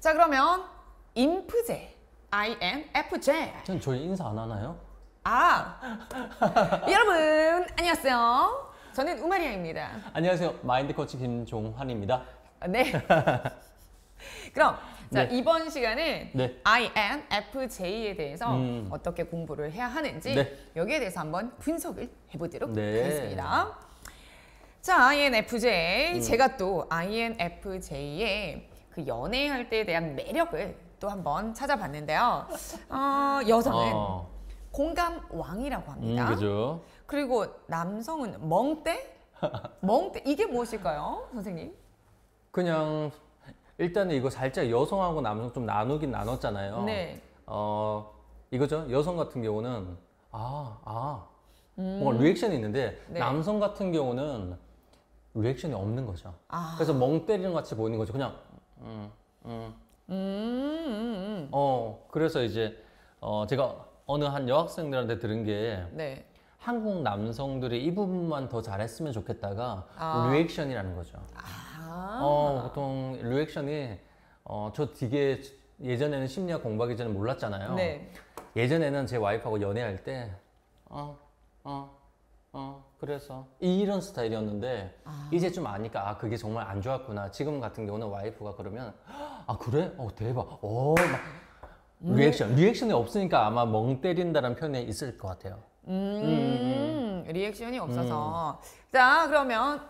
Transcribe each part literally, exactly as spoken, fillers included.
자, 그러면 인프제, 아이엔에프제. 전 저희 인사 안 하나요? 아, 여러분 안녕하세요. 저는 우마리아입니다. 안녕하세요. 마인드 코치 김종환입니다. 네. 그럼 자, 네. 이번 시간은 네. 아이엔에프제이에 대해서 음. 어떻게 공부를 해야 하는지 네. 여기에 대해서 한번 분석을 해보도록 네. 하겠습니다. 자, 아이엔에프제이. 음. 제가 또 아이엔에프제이의 그 연애할 때에 대한 매력을 또 한번 찾아봤는데요. 어, 여성은 어. 공감 왕이라고 합니다. 음, 그죠. 그리고 남성은 멍때? 멍때 이게 무엇일까요, 선생님? 그냥 일단은 이거 살짝 여성하고 남성 좀 나누긴 나눴잖아요. 네. 어 이거죠. 여성 같은 경우는 아, 아 음. 뭔가 리액션이 있는데 네. 남성 같은 경우는 리액션이 없는 거죠. 아. 그래서 멍 때리는 것 같이 보이는 거죠. 그냥 음, 음. 음, 음, 어 그래서 이제 어 제가 어느 한 여학생들한테 들은 게 음. 네. 한국 남성들이 이 부분만 더 잘했으면 좋겠다가 아. 리액션이라는 거죠. 아. 어 보통 리액션이 어 저 되게 예전에는 심리학 공부하기 전에 몰랐잖아요. 네. 예전에는 제 와이프하고 연애할 때 어, 어, 어, 그래서 이런 스타일이었는데 아. 이제 좀 아니까 아 그게 정말 안 좋았구나. 지금 같은 경우는 와이프가 그러면 아 그래? 어 대박. 어 막 리액션 리액션이 없으니까 아마 멍 때린다는 표현이 있을 것 같아요. 음, 리액션이 없어서. 자, 그러면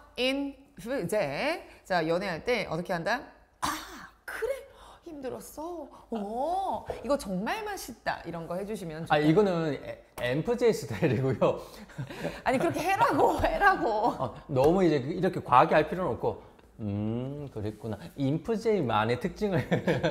인프제. 자, 연애할 때 어떻게 한다? 아, 그래? 힘들었어. 어, 이거 정말 맛있다. 이런 거 해주시면 아 좋겠다. 이거는 엠프제이 스타일이고요. 아니, 그렇게 해라고, 해라고. 어, 너무 이제 이렇게 과하게 할 필요는 없고 음 그랬구나. 인프제이만의 특징을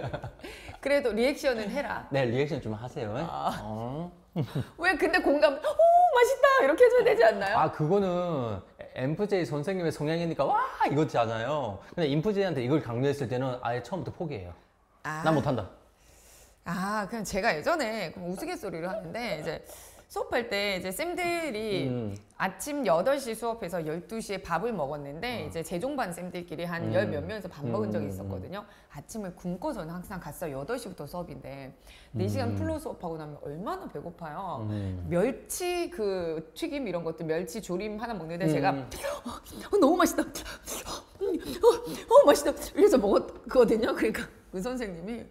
그래도 리액션은 해라. 네 리액션 좀 하세요. 아. 어. 왜 근데 공감, 오, 맛있다. 이렇게 해줘야 되지 않나요? 아 그거는 엠프제이 선생님의 성향이니까 와 이거잖아요. 근데 인프제이한테 이걸 강요했을 때는 아예 처음부터 포기해요. 아. 난 못한다. 아, 그냥 제가 예전에 우스갯소리를 하는데, 이제 수업할 때 이제 쌤들이 음. 아침 여덟 시 수업해서 열두 시에 밥을 먹었는데, 이제 재종반 쌤들끼리 한 음. 열 몇 명에서 밥 먹은 적이 음. 있었거든요. 아침을 굶고서는 항상 갔어요. 여덟 시부터 수업인데, 네 시간 음. 풀로 수업하고 나면 얼마나 배고파요. 음. 멸치 그 튀김 이런 것들, 멸치 조림 하나 먹는데 음. 제가 어, 너무 맛있다. 어, 어, 맛있다. 이래서 먹었거든요. 그러니까 그 선생님이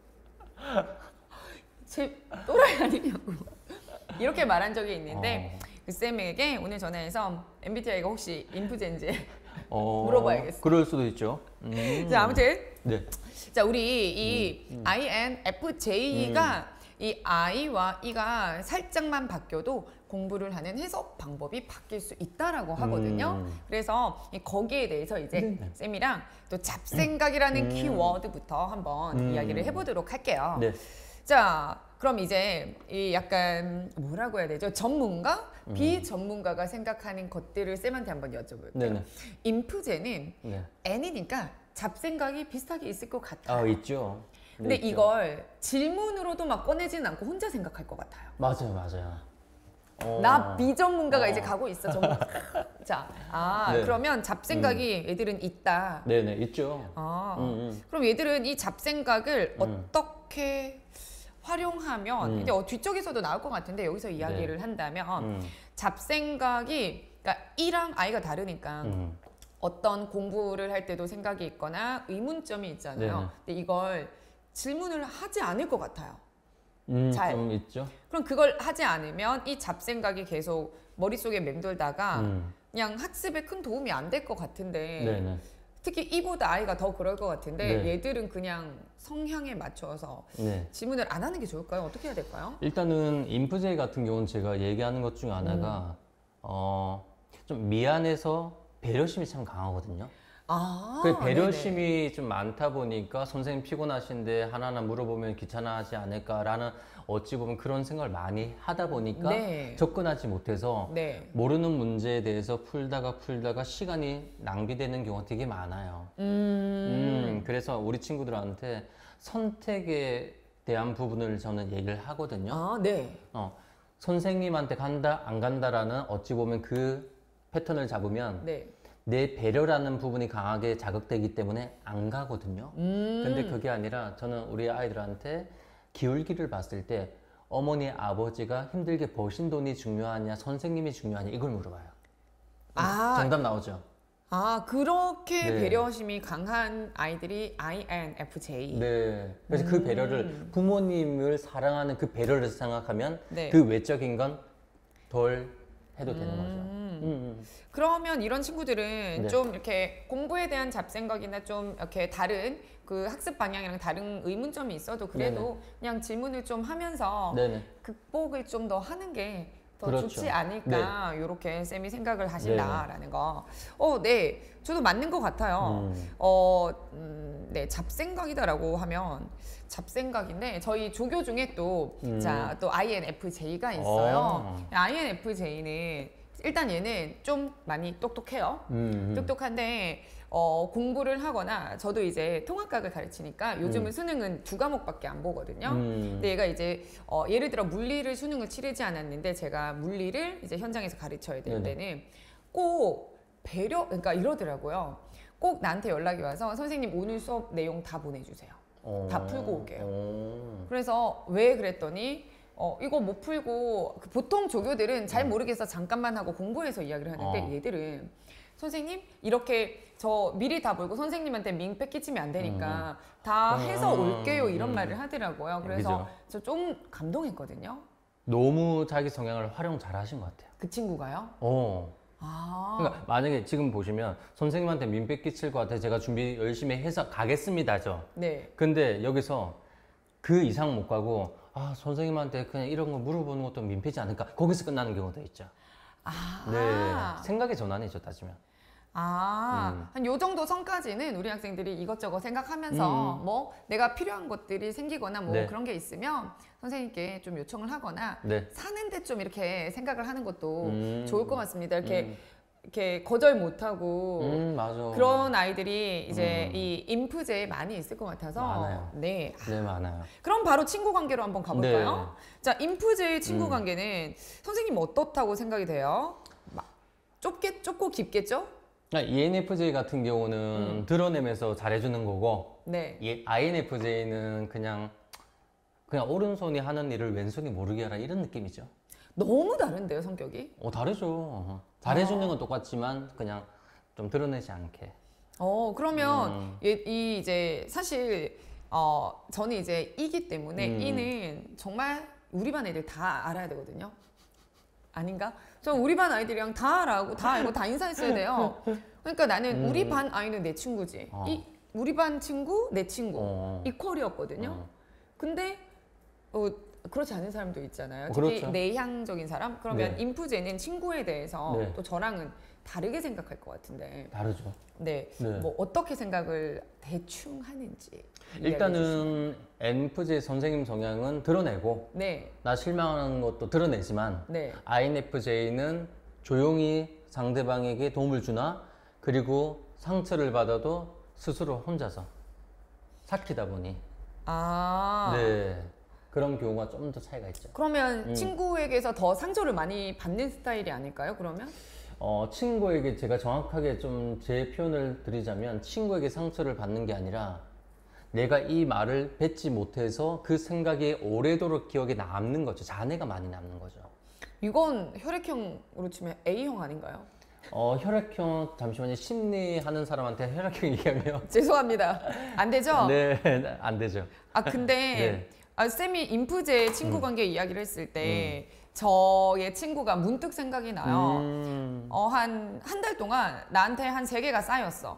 제 또라이 아니냐고 이렇게 말한 적이 있는데 어. 그 쌤에게 오늘 전화해서 엠비티아이가 혹시 인프제인지 어, 물어봐야겠어. 그럴 수도 있죠. 음. 자, 아무튼 네. 자, 우리 이 아이엔에프제이가 이 I와 E가 살짝만 바뀌어도 공부를 하는 해석 방법이 바뀔 수 있다라고 하거든요. 음. 그래서 이 거기에 대해서 이제 네. 쌤이랑 또 잡생각이라는 음. 키워드부터 한번 음. 이야기를 해보도록 할게요. 네. 자, 그럼 이제 이 약간 뭐라고 해야 되죠? 전문가, 음. 비전문가가 생각하는 것들을 쌤한테 한번 여쭤볼게요. 네네. 인프제는 네. N이니까 잡생각이 비슷하게 있을 것 같아요. 아 있죠. 네, 근데 있죠. 이걸 질문으로도 막 꺼내지는 않고 혼자 생각할 것 같아요. 맞아요, 맞아요. 어. 나 비전문가가 어. 이제 가고 있어. 전문. 자, 아 네. 그러면 잡생각이 얘들은 있다. 네네 있죠. 아, 음, 음. 그럼 얘들은 이 잡생각을 음. 어떻게 활용하면 음. 이제 어, 뒤쪽에서도 나올 것 같은데 여기서 이야기를 한다면 음. 잡생각이 그러니까 E랑 I가 다르니까 음. 어떤 공부를 할 때도 생각이 있거나 의문점이 있잖아요. 네네. 근데 이걸 질문을 하지 않을 것 같아요. 음, 잘. 좀 있죠. 그럼 그걸 하지 않으면 이 잡생각이 계속 머릿속에 맴돌다가 음. 그냥 학습에 큰 도움이 안 될 것 같은데 네네. 특히 이보다 아이가 더 그럴 것 같은데 네. 얘들은 그냥 성향에 맞춰서 네. 질문을 안 하는 게 좋을까요? 어떻게 해야 될까요? 일단은 인프제이 같은 경우는 제가 얘기하는 것 중에 하나가 어, 좀 미안해서 배려심이 참 강하거든요. 아, 그 배려심이 네네. 좀 많다 보니까 선생님 피곤하신데 하나하나 물어보면 귀찮아하지 않을까라는 어찌 보면 그런 생각을 많이 하다 보니까 네. 접근하지 못해서 네. 모르는 문제에 대해서 풀다가 풀다가 시간이 낭비되는 경우가 되게 많아요. 음, 음, 그래서 우리 친구들한테 선택에 대한 부분을 저는 얘기를 하거든요. 아, 네. 어, 선생님한테 간다 안 간다라는 어찌 보면 그 패턴을 잡으면 네. 내 배려라는 부분이 강하게 자극되기 때문에 안 가거든요. 음. 근데 그게 아니라 저는 우리 아이들한테 기울기를 봤을 때 어머니, 아버지가 힘들게 버신 돈이 중요하냐, 선생님이 중요하냐 이걸 물어봐요. 아. 정답 나오죠? 아, 그렇게 네. 배려심이 강한 아이들이 아이엔에프제이. 네. 그래서 그 배려를 부모님을 사랑하는 그 배려를 생각하면 네. 그 외적인 건 덜 해도 되는 거죠. 음, 음. 그러면 이런 친구들은 네. 좀 이렇게 공부에 대한 잡생각이나 좀 이렇게 다른 그 학습 방향이랑 다른 의문점이 있어도 그래도 네네. 그냥 질문을 좀 하면서 네네. 극복을 좀 더 하는 게 더 그렇죠. 좋지 않을까 이렇게 쌤이 생각을 하신다라는 거. 어, 네, 저도 맞는 것 같아요. 음. 어, 음, 네, 잡생각이다라고 하면 잡생각인데 저희 조교 중에 또 음. 자, 또 아이엔에프제이가 있어요. 어. 아이엔에프제이는 일단 얘는 좀 많이 똑똑해요. 음, 음. 똑똑한데 어, 공부를 하거나 저도 이제 통합각을 가르치니까 요즘은 음. 수능은 두 과목밖에 안 보거든요. 음. 근데 얘가 이제 어, 예를 들어 물리를 수능을 치르지 않았는데 제가 물리를 이제 현장에서 가르쳐야 될 네네. 때는 꼭 배려, 그러니까 이러더라고요. 꼭 나한테 연락이 와서 선생님 오늘 수업 내용 다 보내주세요. 어. 다 풀고 올게요. 어. 그래서 왜 그랬더니 어, 이거 못 풀고 그 보통 조교들은 잘 모르겠어 잠깐만 하고 공부해서 이야기를 하는데 어. 얘들은 선생님 이렇게 저 미리 다 보고 선생님한테 민폐 끼치면 안 되니까 다 해서 음. 올게요 이런 음. 말을 하더라고요. 그래서 저 좀 감동했거든요. 너무 자기 성향을 활용 잘 하신 것 같아요. 그 친구가요. 어. 아, 그러니까 만약에 지금 보시면 선생님한테 민폐 끼칠 것 같아 제가 준비 열심히 해서 가겠습니다죠. 네. 근데 여기서 그 이상 못 가고 아 선생님한테 그냥 이런 거 물어보는 것도 민폐지 않을까 거기서 끝나는 경우도 있죠. 아, 네, 생각의 전환이죠 따지면. 아, 음. 한 요 정도 선까지는 우리 학생들이 이것저것 생각하면서 음. 뭐 내가 필요한 것들이 생기거나 뭐 네. 그런 게 있으면 선생님께 좀 요청을 하거나 네. 사는데 좀 이렇게 생각을 하는 것도 음. 좋을 것 같습니다. 이렇게 음. 이렇게 거절 못하고 음 맞아. 그런 아이들이 이제 음. 이 인프제에 많이 있을 것 같아서 많아요. 네. 네 많아요. 그럼 바로 친구 관계로 한번 가볼까요? 네. 자, 인프제의 친구 음. 관계는 선생님 어떻다고 생각이 돼요? 막 좁게 좁고 깊겠죠? 그러니까 이엔에프제이 같은 경우는 음. 드러내면서 잘해주는 거고 네. 이 아이엔에프제이는 그냥 그냥 오른손이 하는 일을 왼손이 모르게 하라 이런 느낌이죠. 너무 다른데요, 성격이? 어 다르죠. 잘해주는 아. 건 똑같지만 그냥 좀 드러내지 않게. 어, 그러면 음. 이, 이 이제 사실 어, 저는 이제 이기 때문에 음. 이는 정말 우리 반 애들 다 알아야 되거든요. 아닌가? 저 우리 반 아이들이랑 다 알아고 다 알고 다 인사했어야 돼요. 그러니까 나는 음. 우리 반 아이는 내 친구지. 어. 이 우리 반 친구 내 친구 어. 이퀄이었거든요. 어. 근데 어, 그렇지 않은 사람도 있잖아요. 어, 특히 그렇죠. 내향적인 사람. 그러면 네. 인프제는 친구에 대해서 네. 또 저랑은 다르게 생각할 것 같은데. 다르죠. 네. 네. 뭐 어떻게 생각을 대충 하는지. 이야기해 주시면. 일단은 엔에프제이 선생님 성향은 드러내고 네. 나 실망하는 것도 드러내지만 네. 아이엔에프제이는 조용히 상대방에게 도움을 주나 그리고 상처를 받아도 스스로 혼자서 삭히다 보니 아. 네 그런 경우가 좀 더 차이가 있죠. 그러면 음. 친구에게서 더 상처를 많이 받는 스타일이 아닐까요? 그러면? 어, 친구에게 제가 정확하게 좀 제 표현을 드리자면 친구에게 상처를 받는 게 아니라 내가 이 말을 뱉지 못해서 그 생각이 오래도록 기억에 남는 거죠. 잔해가 많이 남는 거죠. 이건 혈액형으로 치면 A형 아닌가요? 어, 혈액형 잠시만요. 심리하는 사람한테 혈액형 얘기하면 죄송합니다. 안 되죠? 네, 안 되죠. 아 근데 네. 아, 쌤이 인프제 친구 관계 이야기를 했을 때 저의 친구가 문득 생각이 나요. 음, 어, 한 한 달 동안 나한테 한 세 개가 쌓였어.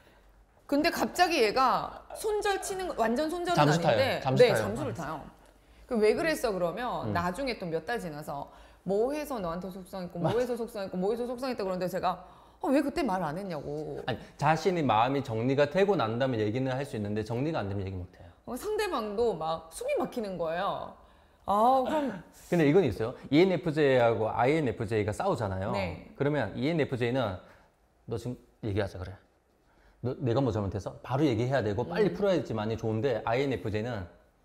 근데 갑자기 얘가 손절 치는 거- 완전 손절은 잠수 타요. 아닌데 잠수 네, 타요. 잠수를 타요. 그 왜 그랬어 그러면 음. 나중에 또 몇 달 지나서 뭐 해서 너한테 속상했고 뭐 해서 속상했고 뭐 해서 속상했다 그러는데 제가 어, 왜 그때 말 안 했냐고. 아니, 자신이 마음이 정리가 되고 난 다음에 얘기는 할 수 있는데 정리가 안 되면 얘기 못 해요. 어, 상대방도 막 숨이 막히는 거예요. 아 그럼 근데 이건 있어요. 이엔에프제이하고 아이엔에프제이가 싸우잖아요. 네. 그러면 이엔에프제이는 너 지금 얘기하자 그래. 너, 내가 뭐 잘못해서 바로 얘기해야 되고 빨리 음. 풀어야지만이 좋은데 아이엔에프제이는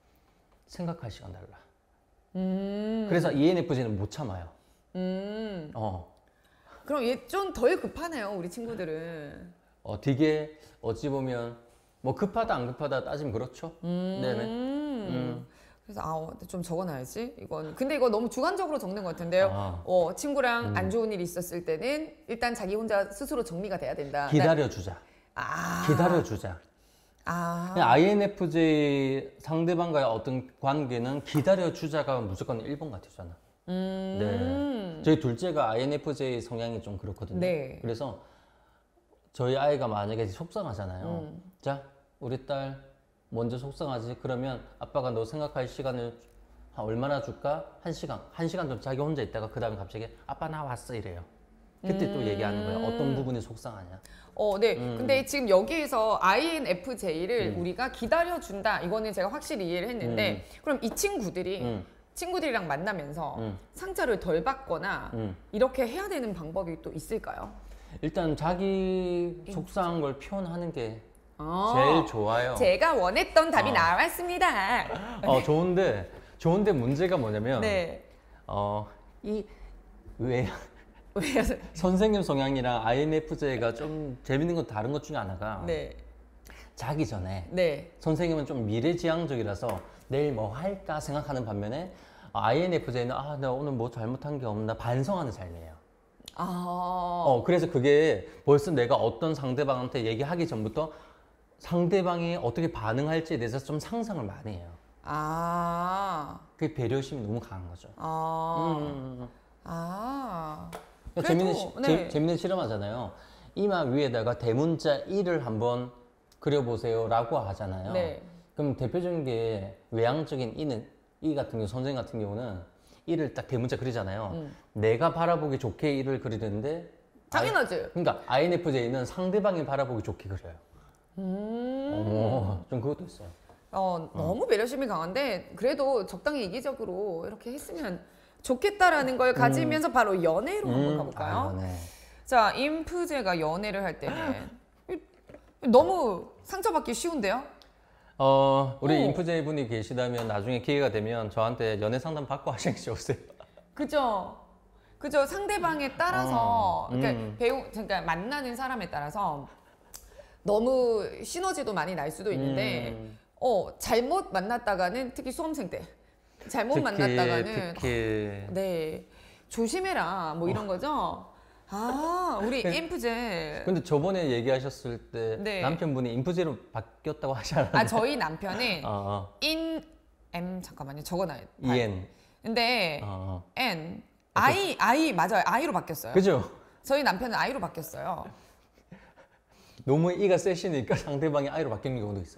생각할 시간 달라. 음, 그래서 이엔에프제이는 못 참아요. 음. 어. 그럼 얘 좀 덜 급하네요, 우리 친구들은. 어, 되게 어찌 보면 뭐 급하다 안 급하다 따지면 그렇죠. 음. 네네. 음. 그래서 아, 어, 좀 적어놔야지. 이건 근데 이거 너무 주관적으로 적는 것 같은데요. 아. 어, 친구랑 안 좋은 일이 있었을 때는 일단 자기 혼자 스스로 정리가 돼야 된다. 기다려주자. 아. 기다려주자. 아. 그냥 아이엔에프제이 상대방과의 어떤 관계는 기다려주자가 무조건 일 번 같았잖아. 음. 네. 저희 둘째가 아이엔에프제이 성향이 좀 그렇거든요. 네. 그래서 저희 아이가 만약에 속상하잖아요. 음. 자, 우리 딸 먼저 속상하지? 그러면 아빠가 너 생각할 시간을 한 얼마나 줄까? 한 시간. 한 시간 좀 자기 혼자 있다가 그 다음에 갑자기 아빠 나 왔어 이래요. 그때 또 얘기하는 거야. 어떤 부분이 속상하냐. 어, 네. 음. 근데 지금 여기에서 아이엔에프제이를 우리가 기다려준다. 이거는 제가 확실히 이해를 했는데, 그럼 이 친구들이 음. 친구들이랑 만나면서 음. 상처를 덜 받거나 음. 이렇게 해야 되는 방법이 또 있을까요? 일단 자기 속상한 걸 표현하는 게 어, 제일 좋아요. 제가 원했던 답이 어. 나왔습니다. 어, 좋은데 좋은데 문제가 뭐냐면 네. 어, 이 왜 왜요? 선생님 성향이랑 아이엔에프제이가 좀 재밌는 건 다른 것 중에 하나가 네. 자기 전에 네. 선생님은 좀 미래지향적이라서 내일 뭐 할까 생각하는 반면에 아이엔에프제이는 아, 내가 오늘 뭐 잘못한 게 없나 반성하는 삶이에요. 아. 어, 그래서 그게 벌써 내가 어떤 상대방한테 얘기하기 전부터 상대방이 어떻게 반응할지에 대해서 좀 상상을 많이 해요. 아. 그게 배려심이 너무 강한 거죠. 아. 음. 아. 그러니까 재밌는, 그래도, 시, 네. 재, 재밌는 실험하잖아요. 이마 위에다가 대문자 이를 한번 그려보세요 라고 하잖아요. 네. 그럼 대표적인 게 외향적인 이는, 이 같은 경우, 선생 같은 경우는 이를 딱 대문자 그리잖아요. 음. 내가 바라보기 좋게 이를 그리는데 당연하지. 그러니까 아이엔에프제이는 상대방이 바라보기 좋게 그려요. 음. 어, 좀 그것도 있어요. 어, 너무 배려심이 강한데 그래도 적당히 이기적으로 이렇게 했으면 좋겠다라는 걸 가지면서 바로 연애로 한번 가볼까요? 아, 네. 자, 인프제가 연애를 할 때는 이- 너무 상처받기 쉬운데요? 어, 우리 오. 인프제이 분이 계시다면 나중에 기회가 되면 저한테 연애 상담 받고 하시는 오세요. 그죠? 그죠? 상대방에 따라서 어, 그러니까 음. 배우 그러니까 만나는 사람에 따라서 너무 시너지도 많이 날 수도 있는데 음. 어, 잘못 만났다가는 특히 수험생 때 잘못 특히, 만났다가는 특히 네 조심해라 뭐 이런 거죠. 아 우리 그- 인프제 근데 저번에 얘기하셨을 때 네. 남편분이 인프제로 바뀌었다고 하잖아요. 아 저희 남편은 어, 어. 인 M 잠깐만요 적어놔요. 이엔. 근데 어, 어. N I I 맞아요 I로 바뀌었어요. 그죠? 저희 남편은 I로 바뀌었어요. 너무 이가 세시니까 상대방이 아이로 바뀌는 경우도 있어요.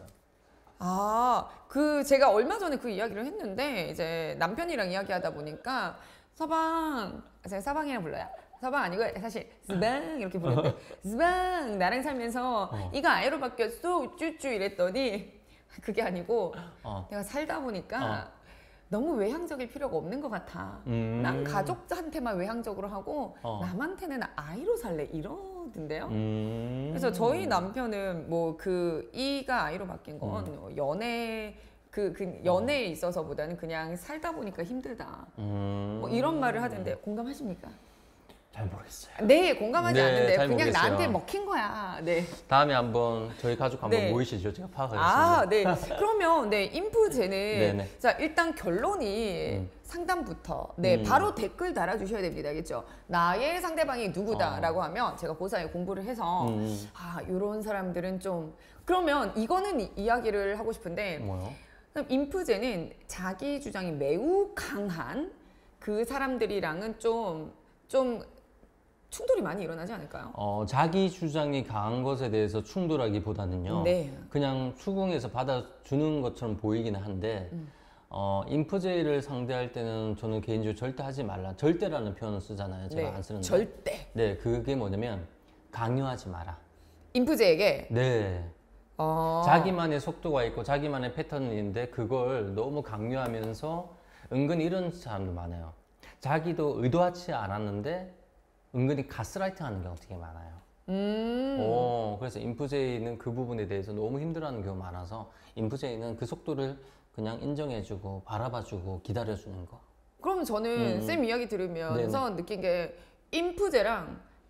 아, 그 제가 얼마 전에 그 이야기를 했는데 이제 남편이랑 이야기하다 보니까 서방, 제가 서방이랑 불러요. 서방 아니고 사실 스방 이렇게 부르는데 스방 나랑 살면서 어. 이가 아이로 바뀌었어 쭈쭈 이랬더니 그게 아니고 어. 내가 살다 보니까 어. 너무 외향적일 필요가 없는 것 같아. 음. 난 가족한테만 외향적으로 하고 어. 남한테는 아이로 살래 이러던데요. 음. 그래서 저희 남편은 뭐 그 이가 아이로 바뀐 건 음. 연애 그, 그 연애에 있어서보다는 그냥 살다 보니까 힘들다. 음. 뭐 이런 말을 하던데 공감하십니까? 잘 모르겠어요. 네, 공감하지 네, 않는데 잘 그냥 모르겠어요. 나한테 먹힌 거야. 네. 다음에 한번 저희 가족 한번 네. 모이시죠. 제가 파악하겠습니다. 아, 네. 그러면 네, 인프제는 네네. 자, 일단 결론이 음. 상담부터 네, 음. 바로 댓글 달아 주셔야 됩니다. 알겠죠? 나의 상대방이 누구다라고 하면 제가 그 사이에 공부를 해서 어. 음. 아, 요런 사람들은 좀 그러면 이거는 이- 이야기를 하고 싶은데 뭐요? 그럼 인프제는 자기 주장이 매우 강한 그 사람들이랑은 좀 좀 충돌이 많이 일어나지 않을까요? 어, 자기 주장이 강한 것에 대해서 충돌하기보다는요. 네. 그냥 수긍해서 받아주는 것처럼 보이기는 한데 음. 어, 인프제를 상대할 때는 저는 개인적으로 절대 하지 말라. 절대라는 표현을 쓰잖아요. 제가 네. 안 쓰는데. 절대. 네, 그게 뭐냐면 강요하지 마라. 인프제에게 네. 어... 자기만의 속도가 있고 자기만의 패턴이 있는데 그걸 너무 강요하면서 은근히 이런 사람도 많아요. 자기도 의도하지 않았는데 은근히 가스라이팅 하는 경우가 되게 많아요. 음. 오, 그래서 인프제이는 그 부분에 대해서 너무 힘들어하는 경우가 많아서 인프제이는 그 속도를 그냥 인정해주고 바라봐주고 기다려주는 거. 그럼 저는 음. 쌤 이야기 들으면서 느낀 게 인프제랑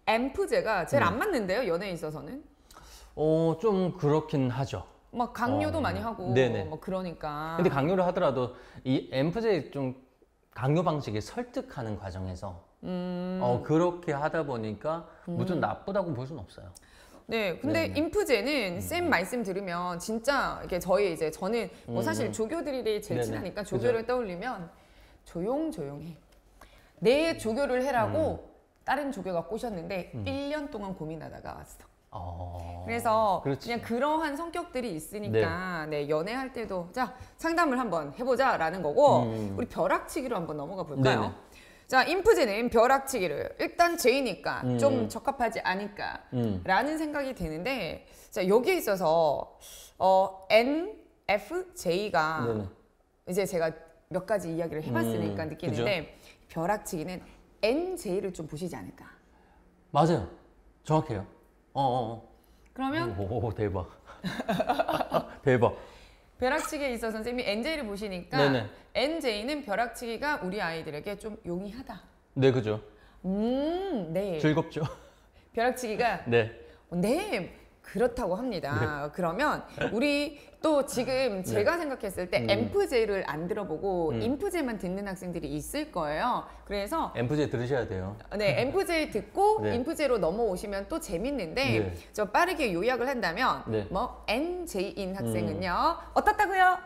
엠프제가 제일 음. 안 맞는데요, 연애에 있어서는. 어, 좀 그렇긴 하죠. 막 강요도 어, 많이 하고 네네. 뭐 그러니까. 근데 강요를 하더라도 이 엠프제의 좀 강요 방식이 설득하는 과정에서 음. 어, 그렇게 하다 보니까 무슨 음. 나쁘다고 볼 수는 없어요. 네, 근데 네네. 인프제는 쌤 말씀 들으면 진짜 이게 저희 이제 저는 뭐 사실 음. 조교들이 제일 네네. 친하니까 그죠. 조교를 떠올리면 조용조용해. 내 조교를 해라고 다른 조교가 꼬셨는데 음. 일 년 동안 고민하다가 왔어. 어, 그래서 그렇지. 그냥 그러한 성격들이 있으니까 네. 연애할 때도 자 상담을 한번 해보자라는 거고 음. 우리 벼락치기로 한번 넘어가 볼까요? 네네. 자 인프제는 벼락치기를 일단 제이니까 음. 좀 적합하지 않을까 음. 라는 생각이 드는데 자 여기에 있어서 어, 엔 에프 제이가 네네. 이제 제가 몇 가지 이야기를 해봤으니까 음, 느끼는데 벼락치기는 엔 제이를 좀 보시지 않을까. 맞아요. 정확해요. 어, 어, 어. 그러면 오, 오, 대박. 대박. 벼락치기에 있어서 선생님이 엔제이를 보시니까 네네. 엔제이는 벼락치기가 우리 아이들에게 좀 용이하다. 네, 그죠. 음, 네. 즐겁죠. 벼락치기가 네. 네 그렇다고 합니다. 그러면 우리 또 지금 제가 생각했을 때 음. 엠프제이를 안 들어보고 음. 인프제만 듣는 학생들이 있을 거예요. 그래서 엠프제 들으셔야 돼요. 네, 엠프제이 듣고 네. 인프제로 넘어오시면 또 재밌는데 네. 저 빠르게 요약을 한다면 네. 뭐 엔제이인 학생은요 어떻다고요?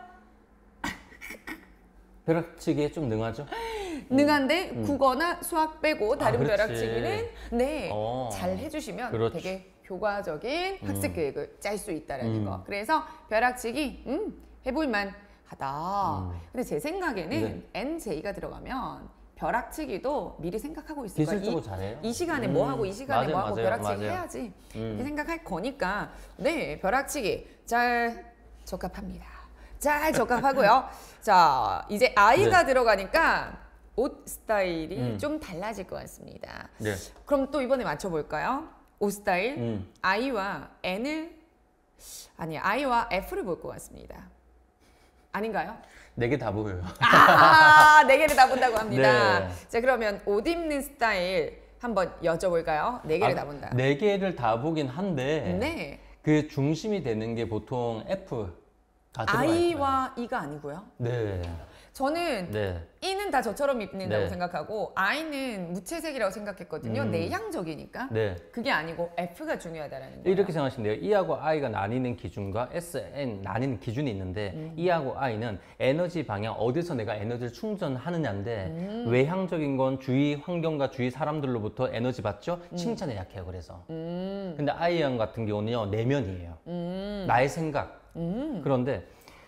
벼락치기에 좀 능하죠? 능한데 국어나 수학 빼고 다른 음. 아, 그렇지. 벼락치기는 네, 어. 잘 해주시면 그렇죠. 되게 효과적인 학습 계획을 짤 수 있다라는 음. 거. 그래서 벼락치기 음, 해볼만 하다. 음. 근데 제 생각에는 네. 엔제이가 들어가면 벼락치기도 미리 생각하고 있을 거야. 기술적으로 이, 잘해요. 이 시간에 음. 뭐 하고 이 시간에 맞아요, 뭐 하고 맞아요, 벼락치기 맞아요. 해야지 음. 이렇게 생각할 거니까 네 벼락치기 잘 적합합니다. 잘 적합하고요. 자 이제 아이가 들어가니까 옷 스타일이 네. 음. 좀 달라질 것 같습니다. 네. 그럼 또 이번에 맞춰볼까요? 옷 스타일 음. I와 N을 아니 I와 F를 볼 것 같습니다. 아닌가요? 네 개 다 보여요. 아, 네 개를 다 본다고 합니다. 네. 자, 그러면 옷 입는 스타일 한번 여쭤볼까요? 네 개를 아, 다 본다. 네 개를 다 보긴 한데 네. 그 중심이 되는 게 보통 F가 들어가 있어요. I와 E가 아니고요. 네. 저는 네. E는 다 저처럼 입는다고 네. 생각하고 I는 무채색이라고 생각했거든요. 음. 내향적이니까. 네. 그게 아니고 F가 중요하다라는 거예요. 이렇게 생각하시면 돼요. E하고 I가 나뉘는 기준과 S, N 나뉘는 기준이 있는데 음. E하고 I는 에너지 방향, 어디서 내가 에너지를 충전하느냐인데 음. 외향적인 건 주위 환경과 주위 사람들로부터 에너지 받죠? 칭찬에 약해요. 그래서. 음. 근데 I형 같은 경우는요. 내면이에요. 음. 나의 생각. 음. 그런데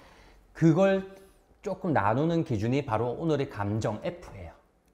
그걸 조금 나누는 기준이 바로 오늘의 감정 F예요.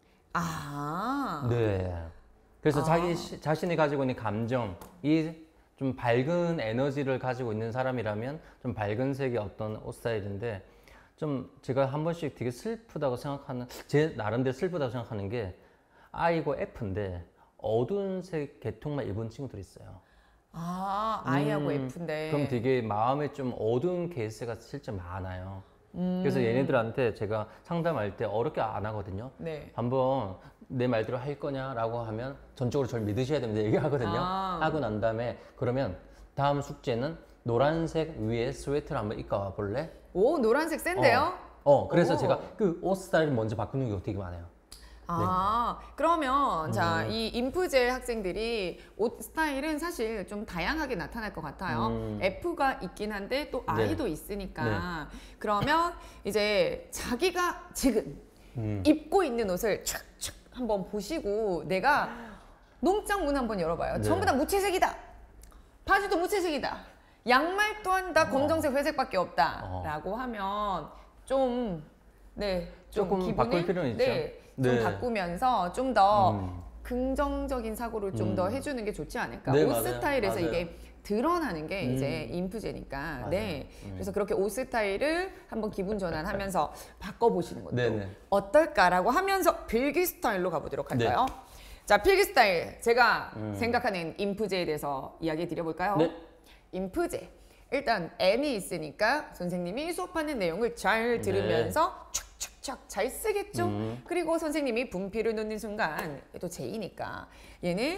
아. 네. 그래서 아. 자기 시- 자신이 가지고 있는 감정이 좀 밝은 에너지를 가지고 있는 사람이라면 좀 밝은 색의 어떤 옷 스타일인데 좀 제가 한 번씩 되게 슬프다고 생각하는 제 나름대로 슬프다고 생각하는 게 I고 F인데 어두운 색 계통만 입은 친구들이 있어요. 아, I하고 음, F인데. 그럼 되게 마음에 좀 어두운 케이스가 실제 많아요. 음. 그래서 얘네들한테 제가 상담할 때 어렵게 안 하거든요. 네. 한번 내 말대로 할 거냐라고 하면 전적으로 저를 믿으셔야 됩니다. 얘기하거든요. 아. 하고 난 다음에 그러면 다음 숙제는 노란색 위에 스웨터를 한번 입고 와볼래? 오, 노란색 센데요? 어, 어, 그래서 오. 제가 그 옷 스타일을 먼저 바꾸는 게 되게 많아요. 아, 그러면 자, 음. 이 인프제 학생들이 옷 스타일은 사실 좀 다양하게 나타날 것 같아요. 음. F가 있긴 한데 또 네. I도 있으니까. 그러면 이제 자기가 지금 음. 입고 있는 옷을 촥촥 한번 보시고 내가 농장 문 한번 열어봐요. 네. 전부 다 무채색이다. 바지도 무채색이다. 양말 또한 다 어. 검정색, 회색밖에 없다. 어. 라고 하면 좀 네, 좀 조금 기분을, 바꿀 필요는 있죠. 네, 좀 네. 바꾸면서 좀 더 음. 긍정적인 사고를 좀 더 음. 해주는 게 좋지 않을까. 네, 옷 맞아요. 스타일에서 맞아요. 이게 드러나는 게 음. 이제 인프제니까. 맞아요. 네. 음. 그래서 그렇게 옷 스타일을 한번 기분 전환하면서 바꿔보시는 것도 네네. 어떨까라고 하면서 필기 스타일로 가보도록 할까요? 네. 자, 필기 스타일. 제가 음. 생각하는 인프제에 대해서 이야기 드려볼까요? 네. 인프제. 일단 N이 있으니까 선생님이 수업하는 내용을 잘 들으면서 촥촥촥 잘 쓰겠죠? 음. 그리고 선생님이 분필을 놓는 순간 또 J니까 얘는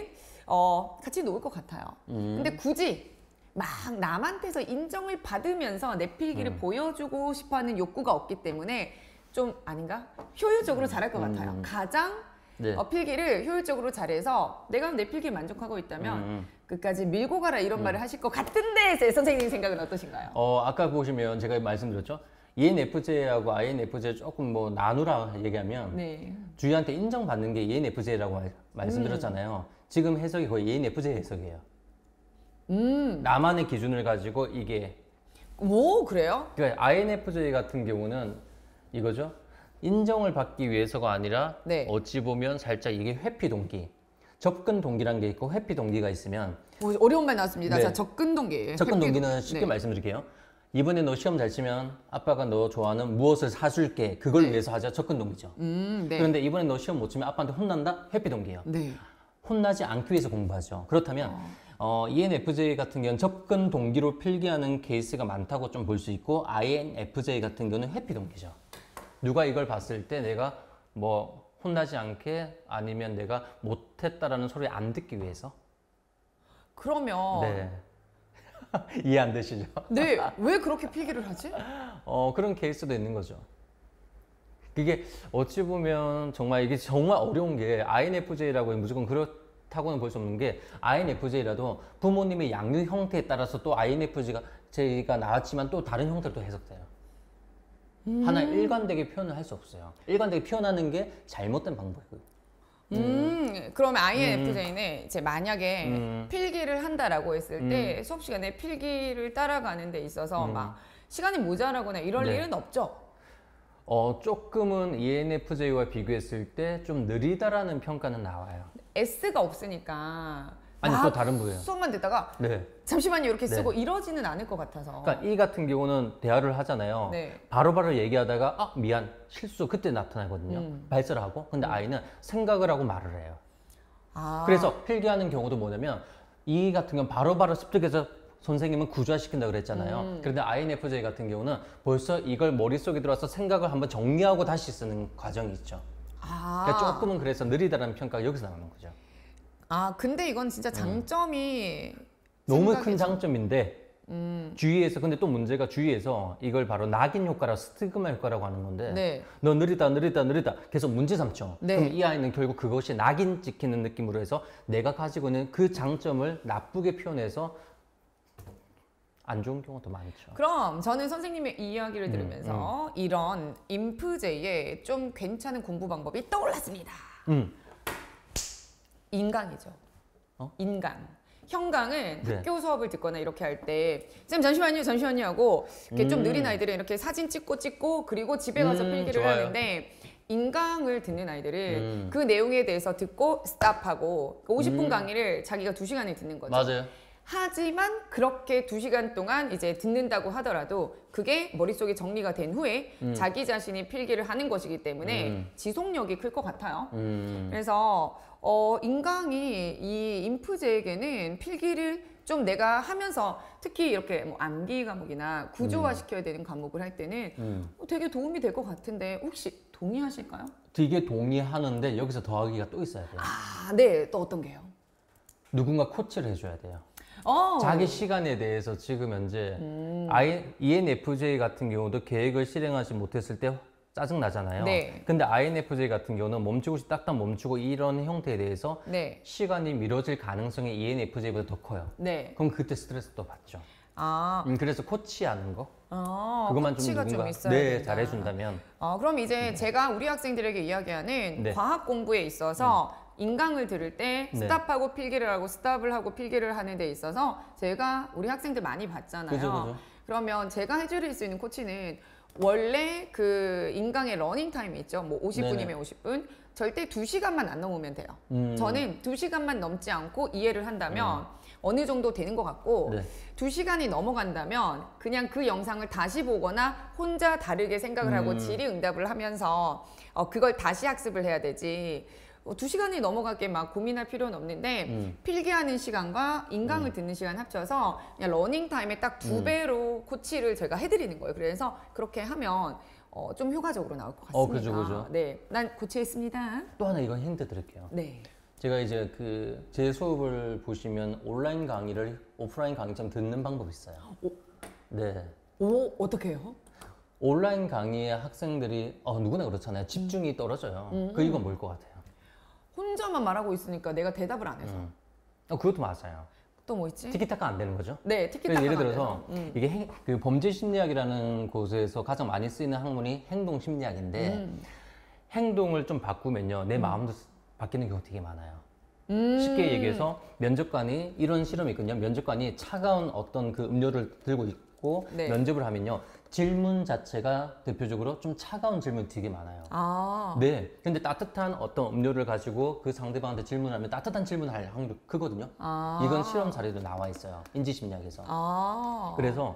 어, 같이 놓을 것 같아요. 음. 근데 굳이 막 남한테서 인정을 받으면서 내 필기를 음. 보여주고 싶어하는 욕구가 없기 때문에 좀 아닌가? 효율적으로 잘할 것 음. 같아요. 가장 네. 어, 필기를 효율적으로 잘해서 내가 내 필기에 만족하고 있다면 음. 끝까지 밀고 가라 이런 말을 하실 것 같은데 제 선생님 생각은 어떠신가요? 어, 아까 보시면 제가 말씀드렸죠. 이엔에프제이하고 아이엔에프제이 조금 뭐 나누라 얘기하면 네. 주위한테 인정받는 게 이엔에프제이라고 말, 말씀드렸잖아요. 지금 해석이 거의 이엔에프제이 해석이에요. 음. 나만의 기준을 가지고 이게 오, 그래요? 그러니까 아이엔에프제이 같은 경우는 이거죠. 인정을 받기 위해서가 아니라 네. 어찌 보면 살짝 이게 회피 동기, 접근 동기란 게 있고 회피 동기가 있으면 오, 어려운 말 나왔습니다. 네. 자, 접근 동기. 접근 회피 동기는 동- 쉽게 네. 말씀드릴게요. 이번에 너 시험 잘 치면 아빠가 너 좋아하는 무엇을 사줄게. 그걸 네. 위해서 하자. 접근 동기죠. 음, 네. 그런데 이번에 너 시험 못 치면 아빠한테 혼난다? 회피 동기예요. 네. 혼나지 않기 위해서 공부하죠. 그렇다면 어, 이엔에프제이 같은 경우는 접근 동기로 필기하는 케이스가 많다고 좀 볼 수 있고 아이엔에프제이 같은 경우는 회피 동기죠. 누가 이걸 봤을 때 내가 뭐 혼나지 않게 아니면 내가 못했다라는 소리 안 듣기 위해서. 그러면 네. 이해 안 되시죠? 네, 왜 그렇게 필기를 하지? 어, 그런 케이스도 있는 거죠. 그게 어찌 보면 정말 이게 정말 어려운 게 아이엔에프제이라고 무조건 그렇다고는 볼 수 없는 게 아이엔에프제이라도 부모님의 양육 형태에 따라서 또 아이엔에프제이가 나왔지만 또 다른 형태로 또 해석돼요. 음. 하나 일관되게 표현을 할 수 없어요. 일관되게 표현하는 게 잘못된 방법이고요. 음, 그러면 아이엔에프제이는 이제 만약에 음. 필기를 한다라고 했을 때 수업 시간에 필기를 따라가는 데 있어서 막 시간이 모자라거나 이럴 네. 일은 없죠? 어, 조금은 이엔에프제이와 비교했을 때 좀 느리다라는 평가는 나와요. S가 없으니까 아니, 막 또 다른 부예요. 수업만 듣다가 네. 잠시만요 이렇게 네. 쓰고 이러지는 않을 것 같아서. 그러니까 이 같은 경우는 대화를 하잖아요. 네. 바로바로 얘기하다가 아 미안 실수 그때 나타나거든요. 음. 발설을 하고 근데 아이는 생각을 하고 말을 해요. 아, 그래서 필기하는 경우도 뭐냐면 이 같은 경우는 바로바로 습득해서 선생님은 구조화시킨다 그랬잖아요. 음. 그런데 아이엔에프제이 같은 경우는 벌써 이걸 머릿속에 들어와서 생각을 한번 정리하고 다시 쓰는 과정이 있죠. 아, 그러니까 조금은 그래서 느리다라는 평가가 여기서 나오는 거죠. 아 근데 이건 진짜 장점이 너무 생각이 큰 좀- 장점인데 음, 주위에서 근데 또 문제가 주위에서 이걸 바로 낙인 효과라 스티그마 효과라고 하는 건데 네. 너 느리다 느리다 느리다 계속 문제 삼죠. 네. 그럼 이 아이는 결국 그것이 낙인 찍히는 느낌으로 해서 내가 가지고 있는 그 장점을 나쁘게 표현해서 안 좋은 경우도 많죠. 그럼 저는 선생님의 이야기를 음, 들으면서 이런 인프제의 좀 괜찮은 공부 방법이 떠올랐습니다. 음. 인강이죠. 어? 인강. 형강은 네. 학교 수업을 듣거나 이렇게 할 때 쌤 잠시만요 잠시만요 하고 이렇게 좀 음. 느린 아이들은 이렇게 사진 찍고 찍고 그리고 집에 가서 음, 필기를 좋아요. 하는데 인강을 듣는 아이들은 음. 그 내용에 대해서 듣고 스탑하고 오십 분 음. 강의를 자기가 두 시간에 듣는 거죠. 맞아요. 하지만 그렇게 두 시간 동안 이제 듣는다고 하더라도 그게 머릿속에 정리가 된 후에 음. 자기 자신이 필기를 하는 것이기 때문에 음. 지속력이 클 것 같아요. 음. 그래서 어, 인강이 이 인프제에게는 필기를 좀 내가 하면서 특히 이렇게 뭐 암기 과목이나 구조화시켜야 되는 과목을 할 때는 음. 어, 되게 도움이 될 것 같은데 혹시 동의하실까요? 되게 동의하는데 여기서 더하기가 또 있어야 돼요. 아, 네. 또 어떤 게요? 누군가 코치를 해줘야 돼요. 어. 자기 시간에 대해서 지금 현재 음. 아이, 이엔에프제이 같은 경우도 계획을 실행하지 못했을 때 짜증 나잖아요. 네. 근데 아이엔에프제이 같은 경우는 멈추고 싶 딱딱 멈추고 이런 형태에 대해서 네. 시간이 미뤄질 가능성이 이엔에프제이보다 더 커요. 네. 그럼 그때 스트레스 또 받죠. 아. 음, 그래서 코치하는 거 아, 그것만 좀 코치가 누군가 좀 있어야 네, 된다. 잘해준다면 어, 그럼 이제 제가 우리 학생들에게 이야기하는 네. 과학 공부에 있어서 인강을 들을 때 네. 스탑하고 필기를 하고 스탑을 하고 필기를 하는 데 있어서 제가 우리 학생들 많이 봤잖아요. 그죠, 그죠. 그러면 제가 해드릴 수 있는 코치는 원래 그 인강의 러닝 타임이 있죠. 뭐 오십 분이면 네네. 오십 분. 절대 두 시간만 안 넘으면 돼요. 음. 저는 두 시간만 넘지 않고 이해를 한다면 어느 정도 되는 것 같고 네. 두 시간이 넘어간다면 그냥 그 영상을 다시 보거나 혼자 다르게 생각을 하고 음. 질의응답을 하면서 어, 그걸 다시 학습을 해야 되지. 어, 두 시간이 넘어가게 막 고민할 필요는 없는데 음. 필기하는 시간과 인강을 듣는 시간 합쳐서 그냥 러닝 타임에 딱 두 음. 배로 코치를 제가 해드리는 거예요. 그래서 그렇게 하면 어, 좀 효과적으로 나올 것 같습니다. 어, 그죠, 그죠. 네, 난 코치했습니다. 또 하나 이건 힌트 드릴게요. 네. 제가 이제 그 제 수업을 보시면 온라인 강의를 오프라인 강의처럼 듣는 방법이 있어요. 오. 네. 오, 어떻게 해요? 온라인 강의에 학생들이 어, 누구나 그렇잖아요. 집중이 떨어져요. 음. 그 이유가 뭘 것 같아요? 혼자만 말하고 있으니까 내가 대답을 안 해서. 음. 어, 그것도 맞아요. 또 뭐 있지? 티키타카 안 되는 거죠? 네, 티키타카. 예를 들어서 음. 이게 행, 그 범죄 심리학이라는 곳에서 가장 많이 쓰이는 학문이 행동 심리학인데 음. 행동을 좀 바꾸면요 내 마음도 바뀌는 경우가 되게 많아요. 음. 쉽게 얘기해서 면접관이 이런 실험이 있거든요. 면접관이 차가운 어떤 그 음료를 들고 있고 네. 면접을 하면요 질문 자체가 대표적으로 좀 차가운 질문이 되게 많아요. 아. 네. 근데 따뜻한 어떤 음료를 가지고 그 상대방한테 질문하면 따뜻한 질문을 할 확률이 크거든요. 아. 이건 실험 사례도 나와 있어요. 인지심리학에서. 아. 그래서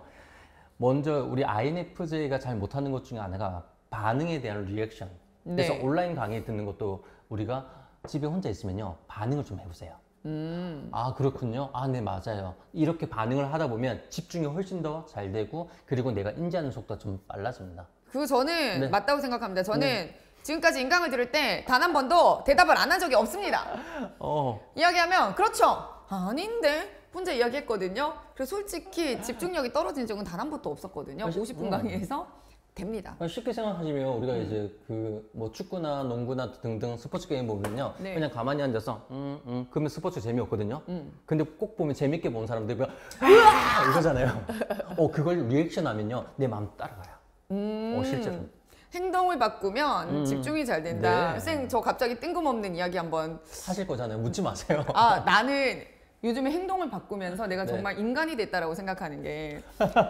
먼저 우리 아이엔에프제이가 잘 못하는 것 중에 하나가 반응에 대한 리액션. 그래서 네. 온라인 강의 듣는 것도 우리가 집에 혼자 있으면요 반응을 좀 해보세요. 음. 아 그렇군요. 아 네 맞아요. 이렇게 반응을 하다 보면 집중이 훨씬 더 잘 되고 그리고 내가 인지하는 속도가 좀 빨라집니다. 그거 저는 네. 맞다고 생각합니다. 저는 네. 지금까지 인강을 들을 때 단 한 번도 대답을 안 한 적이 없습니다. 어. 이야기하면 그렇죠. 아닌데 혼자 이야기했거든요. 그래서 솔직히 집중력이 떨어진 적은 단 한 번도 없었거든요. 아, 시- 오십 분 음. 강의에서 됩니다. 쉽게 생각하시면 우리가 음. 이제 그 뭐 축구나 농구나 등등 스포츠 게임 보면요 네. 그냥 가만히 앉아서 음, 음 그러면 스포츠 재미없거든요. 음. 근데 꼭 보면 재밌게 보는 사람들이 뭐 으아 이러잖아요. 어 그걸 리액션하면요 내 마음 따라가요. 음. 어 실제로. 행동을 바꾸면 음. 집중이 잘 된다. 네. 쌤, 저 갑자기 뜬금없는 이야기 한번. 하실 거잖아요. 묻지 마세요. 아, 나는 요즘에 행동을 바꾸면서 내가 네. 정말 인간이 됐다라고 생각하는 게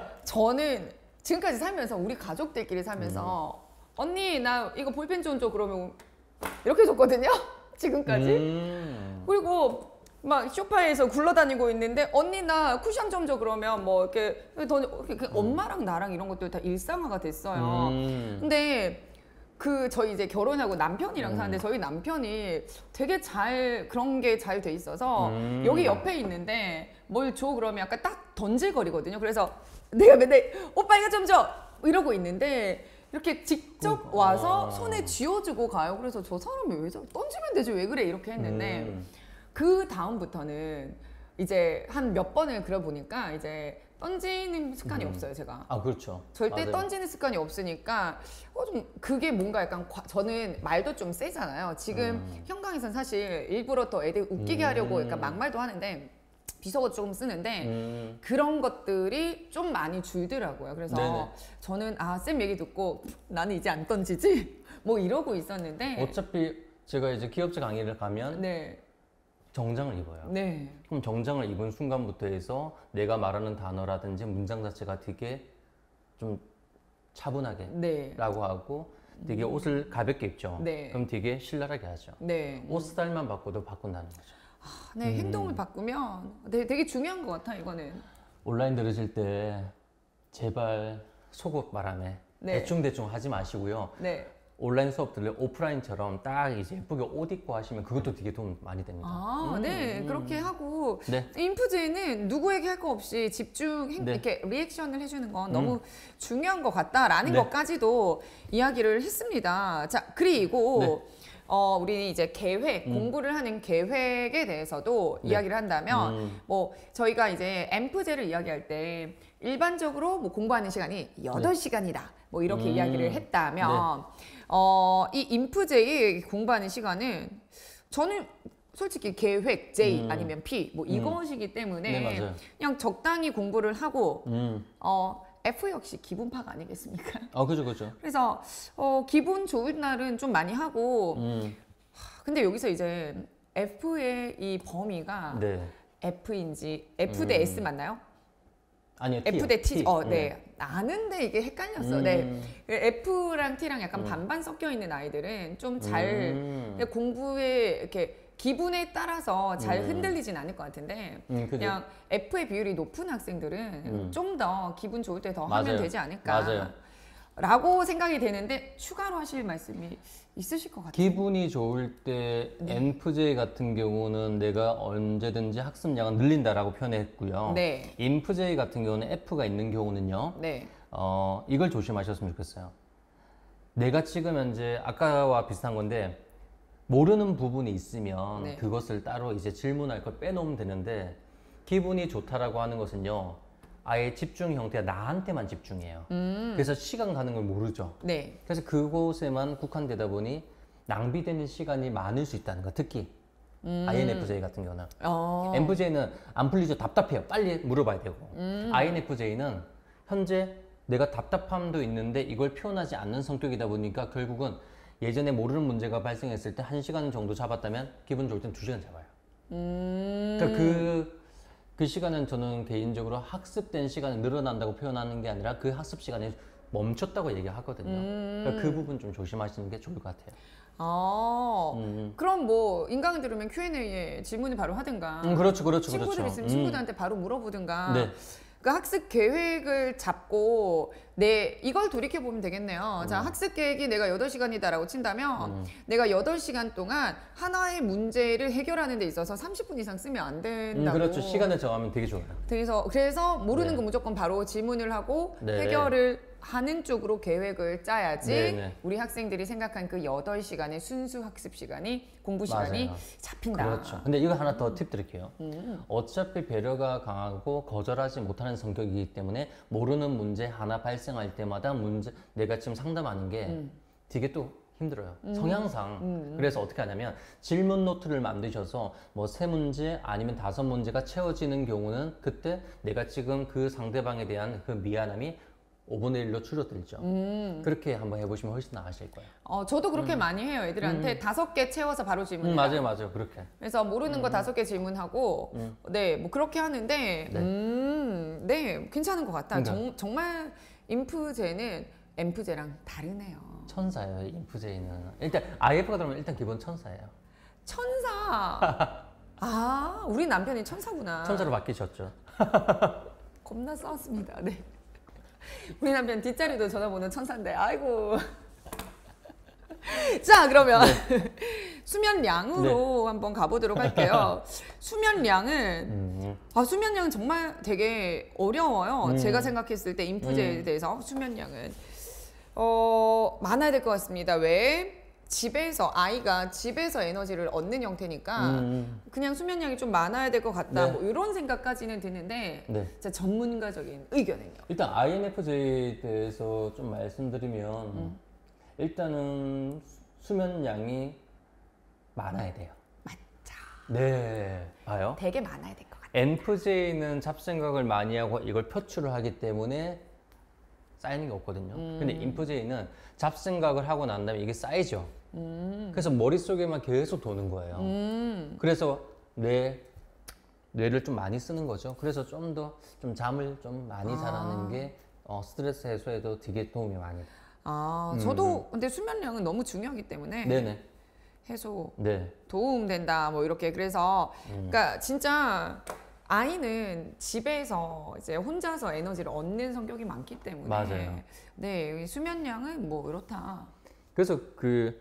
저는 지금까지 살면서 우리 가족들끼리 살면서 음. 언니 나 이거 볼펜 좀 줘 그러면 이렇게 줬거든요. 지금까지. 음. 그리고 막 소파에서 굴러다니고 있는데 언니 나 쿠션 좀 줘 그러면 뭐 이렇게 더 이렇게 그 엄마랑 나랑 이런 것들 다 일상화가 됐어요. 음. 근데 그 저희 이제 결혼하고 남편이랑 음. 사는데 저희 남편이 되게 잘 그런 게 잘 돼 있어서 음. 여기 옆에 있는데 뭘 줘 그러면 약간 딱 던질거리거든요. 그래서 내가 맨날 오빠 이거 좀 줘 이러고 있는데 이렇게 직접 그러니까. 와서 아. 손에 쥐어주고 가요. 그래서 저 사람이 왜 저 던지면 되지 왜 그래 이렇게 했는데 음. 그 다음부터는 이제 한 몇 번을 그려보니까 이제 던지는 습관이 음. 없어요 제가. 아 그렇죠. 절대 맞아요. 던지는 습관이 없으니까 어 좀 그게 뭔가 약간 과- 저는 말도 좀 세잖아요. 지금 음. 현강에선 사실 일부러 더 애들 웃기게 하려고 음. 약간 막말도 하는데 비속어 조금 쓰는데 음. 그런 것들이 좀 많이 줄더라고요. 그래서 네네. 저는 아 쌤 얘기 듣고 나는 이제 안 던지지 뭐 이러고 있었는데 어차피 제가 이제 기업체 강의를 가면 네, 정장을 입어요. 네, 그럼 정장을 입은 순간부터 해서 내가 말하는 단어라든지 문장 자체가 되게 좀 차분하게 네, 라고 하고 되게 옷을 가볍게 입죠. 네. 그럼 되게 신랄하게 하죠. 네. 옷 스타일만 바꿔도 바꾼다는 거죠. 네, 음. 행동을 바꾸면 되게, 되게 중요한 것 같아 이거는. 온라인 들으실 때 제발 속옷 바람에 네. 대충대충 하지 마시고요. 네. 온라인 수업들을 오프라인처럼 딱 이제 예쁘게 옷 입고 하시면 그것도 되게 도움 많이 됩니다. 아, 음, 네. 음. 그렇게 하고 네. 인프제는 누구에게 할 거 없이 집중, 행, 네. 이렇게 리액션을 해주는 건 음. 너무 중요한 것 같다라는 네. 것까지도 이야기를 했습니다. 자, 그리고 네. 어, 우리 이제 계획, 음. 공부를 하는 계획에 대해서도 네. 이야기를 한다면 음. 뭐 저희가 이제 엠프제를 이야기할 때 일반적으로 뭐 공부하는 시간이 여덟 시간이다. 뭐 이렇게 음. 이야기를 했다면 어, 이 인프제의 공부하는 시간은 저는 솔직히 계획 J 음. 아니면 P 뭐 음. 이것이기 때문에 네, 맞아요. 그냥 적당히 공부를 하고 음. 어, F 역시 기분 파악 아니겠습니까? 아, 그죠, 그죠. 그래서 어, 기분 좋은 날은 좀 많이 하고 음. 근데 여기서 이제 F의 이 범위가 네. F인지 F 대 음. S 맞나요? 아니요, F T요, 대 T. T. 어, 네. 아는데 이게 헷갈렸어. 음. 네. F랑 T랑 약간 음. 반반 섞여 있는 아이들은 좀 잘 음. 공부에 이렇게 기분에 따라서 잘 음. 흔들리진 않을 것 같은데 음, 그죠. 그냥 F의 비율이 높은 학생들은 음. 좀 더 기분 좋을 때 더 하면 맞아요. 되지 않을까. 맞아요. 라고 생각이 되는데 추가로 하실 말씀이 있으실 것 같아요. 기분이 좋을 때 네. 엔프제 같은 경우는 내가 언제든지 학습량을 늘린다라고 표현했고요. 네. 인프제 같은 경우는 F가 있는 경우는요. 네. 어, 이걸 조심하셨으면 좋겠어요. 내가 지금 현재 아까와 비슷한 건데 모르는 부분이 있으면 네. 그것을 따로 이제 질문할 걸 빼놓으면 되는데 기분이 좋다라고 하는 것은요. 아예 집중 형태가 나한테만 집중해요. 음. 그래서 시간 가는 걸 모르죠. 네. 그래서 그곳에만 국한되다 보니 낭비되는 시간이 많을 수 있다는 거. 특히 음. 아이엔에프제이 같은 경우는. 어. 엠프제이는 안 풀리죠. 답답해요. 빨리 물어봐야 되고. 음. 아이엔에프제이는 현재 내가 답답함도 있는데 이걸 표현하지 않는 성격이다 보니까 결국은 예전에 모르는 문제가 발생했을 때 한 시간 정도 잡았다면 기분 좋을 땐 두 시간 잡아요. 음. 그러니까 그, 그 시간은 저는 개인적으로 학습된 시간이 늘어난다고 표현하는 게 아니라 그 학습 시간이 멈췄다고 얘기하거든요. 음. 그러니까 그 부분 좀 조심하시는 게 좋을 것 같아요. 어. 음. 그럼 뭐 인강을 들으면 큐 앤 에이에 질문을 바로 하든가. 음, 그렇죠, 그렇죠, 친구들 그렇죠. 있으면 음. 친구들한테 바로 물어보든가. 네. 그 학습 계획을 잡고 내 이걸 돌이켜 보면 되겠네요. 음. 자, 학습 계획이 내가 여덟 시간이다라고 친다면 음. 내가 여덟 시간 동안 하나의 문제를 해결하는 데 있어서 삼십 분 이상 쓰면 안 음, 된다고. 그렇죠. 시간을 정하면 되게 좋아요. 그래서 그래서 모르는 네. 거 무조건 바로 질문을 하고 네. 해결을 하는 쪽으로 계획을 짜야지 네, 네. 우리 학생들이 생각한 그 여덟 시간의 순수 학습 시간이 공부 시간이 맞아요. 잡힌다. 그렇죠. 근데 이거 하나 더 팁 드릴게요. 음. 어차피 배려가 강하고 거절하지 못하는 성격이기 때문에 모르는 문제 하나 발생할 때마다 문제 내가 지금 상담하는 게 음. 되게 또 힘들어요. 음. 성향상. 음. 그래서 어떻게 하냐면 질문 노트를 만드셔서 뭐 세 문제 아니면 다섯 문제가 채워지는 경우는 그때 내가 지금 그 상대방에 대한 그 미안함이 오분의 일로 줄어들죠. 음. 그렇게 한번 해보시면 훨씬 나으실 거예요. 어, 저도 그렇게 많이 해요. 애들한테 다섯 개 채워서 바로 질문해요. 음, 맞아요, 맞아요. 그렇게. 그래서 모르는 거 다섯 개 질문하고, 음. 네, 뭐 그렇게 하는데, 네. 음, 네, 괜찮은 것 같다. 그러니까. 정, 정말 인프제는 엠프제랑 다르네요. 천사예요, 인프제이는. 일단 아이에프가 들어오면 일단 기본 천사예요. 천사. 아, 우리 남편이 천사구나. 천사로 바뀌셨죠. 겁나 싸웠습니다. 네. 우리 남편 뒷자리도 전화번호 천사인데, 아이고. 자, 그러면 네. 수면량으로 한번 가보도록 할게요. 수면량은 음, 아, 수면량은 정말 되게 어려워요. 음. 제가 생각했을 때 인프제에 음. 대해서 수면량은 어, 많아야 될 것 같습니다. 왜? 집에서 아이가 집에서 에너지를 얻는 형태니까 음, 그냥 수면량이 좀 많아야 될 것 같다. 네. 뭐 이런 생각까지는 드는데 네. 제 전문가적인 의견은요. 일단 아이엔에프제이에 대해서 좀 말씀드리면 음. 일단은 수- 수면량이 많아야 돼요. 맞자. 네, 봐요. 되게 많아야 될 것 같아요. 엔프제이는 잡생각을 많이 하고 이걸 표출을 하기 때문에 쌓이는 게 없거든요. 음. 근데 인프제이는 잡생각을 하고 난 다음에 이게 쌓이죠. 음. 그래서 머릿속에만 계속 도는 거예요. 음. 그래서 뇌, 뇌를 좀 많이 쓰는 거죠. 그래서 좀 더 좀 잠을 좀 많이 아. 자라는 게 어, 스트레스 해소에도 되게 도움이 많이 돼요. 아, 음. 저도 근데 수면량은 너무 중요하기 때문에 네네. 해소 네. 도움된다 뭐 이렇게 그래서 음. 그러니까 진짜 아이는 집에서 이제 혼자서 에너지를 얻는 성격이 많기 때문에 맞아요. 네 수면량은 뭐 이렇다. 그래서 그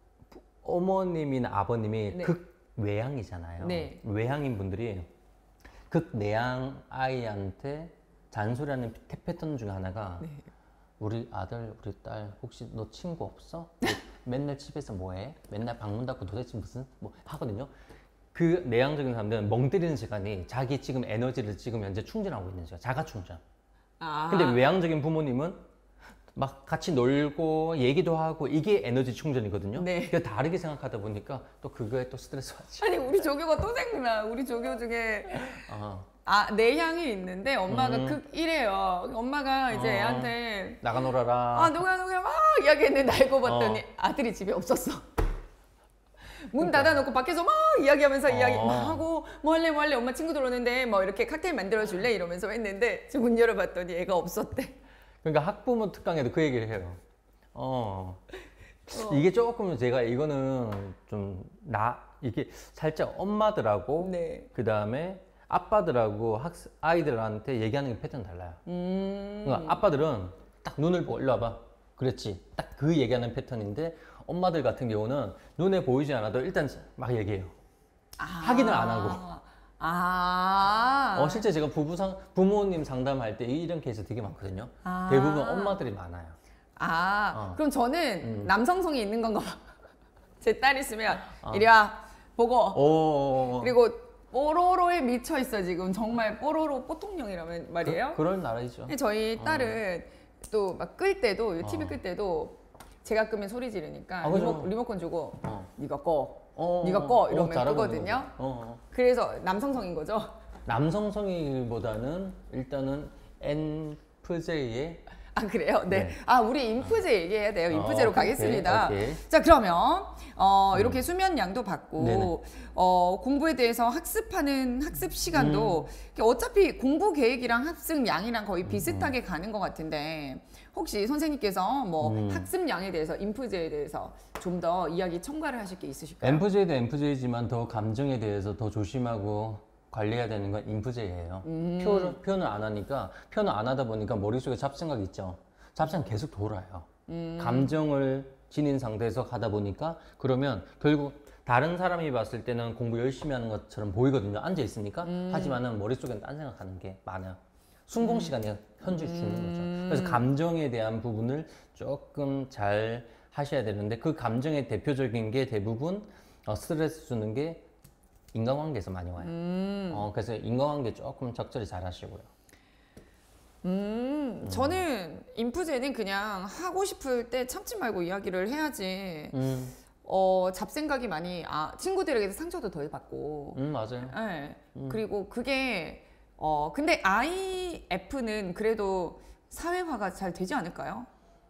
어머님이나 아버님이 네. 극외향이잖아요. 네. 외향인 분들이 극내향 아이한테 잔소리하는 태- 패턴 중에 하나가 네. 우리 아들, 우리 딸 혹시 너 친구 없어? 너 맨날 집에서 뭐해? 맨날 방문 닫고 도대체 무슨 뭐 하거든요. 그 내향적인 사람들은 멍 때리는 시간이 자기 지금 에너지를 지금 현재 충전하고 있는 시간, 자가 충전. 아, 근데 외향적인 부모님은 막 같이 놀고 얘기도 하고 이게 에너지 충전이거든요. 네. 그러니까 다르게 생각하다 보니까 또 그거에 또 스트레스 받지. 아니 우리 조교가 또 생각나. 우리 조교 중에 아, 아 내향이 있는데 엄마가 음. 극이래요. 엄마가 이제 어. 애한테 나가 놀아라. 아 누가 누가 막 이야기했는데 알고 봤더니 어. 아들이 집에 없었어. 문 닫아놓고 밖에서 막 이야기하면서 이야기 어. 막 하고 뭐 할래 뭐 할래 엄마 친구들 오는데 뭐 이렇게 칵테일 만들어 줄래 이러면서 했는데 지금 문 열어봤더니 애가 없었대. 그러니까 학부모 특강에도 그 얘기를 해요. 어. 어. 이게 조금 제가 이거는 좀 나 이게 살짝 엄마들하고 네. 그 다음에 아빠들하고 학 아이들한테 얘기하는 게 패턴 달라요. 음. 그러니까 아빠들은 딱 눈을 보고 일로 와봐. 그랬지. 딱 그 얘기하는 패턴인데 엄마들 같은 경우는 눈에 보이지 않아도 일단 막 얘기해요. 아. 확인을 안 하고. 아. 어, 실제 제가 부부 상, 부모님 상담할 때 이런 케이스 되게 많거든요. 아. 대부분 엄마들이 많아요. 아. 어. 그럼 저는 음. 남성성이 있는 건가 봐. 제 딸 있으면 어. 이리 와 보고 오. 그리고 뽀로로에 미쳐 있어 지금 정말 뽀로로 뽀통령이라면 말이에요. 그, 그럴 나라이죠. 근데 저희 딸은 또 막 끌 때도 티비 어. 끌 때도 제가 끄면 소리 지르니까 아, 그죠. 리모, 리모컨 주고 어. 네가 꺼 어, 네가 꺼 어, 이러면 잘하고 있는 끄거든요. 거죠. 어, 어. 그래서 남성성인 거죠. 남성성이보다는 일단은 엔에프제이의 아 그래요? 네. 네. 아 우리 인프제 얘기해야 돼요. 인프제로 어, 가겠습니다. 오케이, 오케이. 자 그러면 어, 이렇게 수면 양도 받고 네네. 어, 공부에 대해서 학습하는 학습 시간도 음. 어차피 공부 계획이랑 학습 양이랑 거의 비슷하게 가는 것 같은데 혹시 선생님께서 뭐 음. 학습 양에 대해서 인프제에 대해서 좀 더 이야기 첨가를 하실 게 있으실까요? 엔프제이도 엔프제이지만 더 감정에 대해서 더 조심하고 관리해야 되는 건 인프제예요. 음. 표를, 표현을 안 하니까 표현을 안 하다 보니까 머릿속에 잡생각이 있죠. 잡생각 계속 돌아요. 음. 감정을 지닌 상태에서 가다 보니까 그러면 결국 다른 사람이 봤을 때는 공부 열심히 하는 것처럼 보이거든요. 앉아 있으니까. 음. 하지만은 머릿속에는 딴 생각하는 게 많아요. 순공 시간이 현저히 주는 음. 거죠. 그래서 감정에 대한 부분을 조금 잘 하셔야 되는데 그 감정의 대표적인 게 대부분 어, 스트레스 주는 게 인간관계에서 많이 와요. 음. 어, 그래서 인간관계 조금 적절히 잘 하시고요. 음, 저는 인프제는 그냥 하고 싶을 때 참지 말고 이야기를 해야지. 음, 어, 잡생각이 많이 아, 친구들에게 상처도 덜 받고. 음 맞아요. 네. 그리고 그게 어, 근데 아이에프는 그래도 사회화가 잘 되지 않을까요?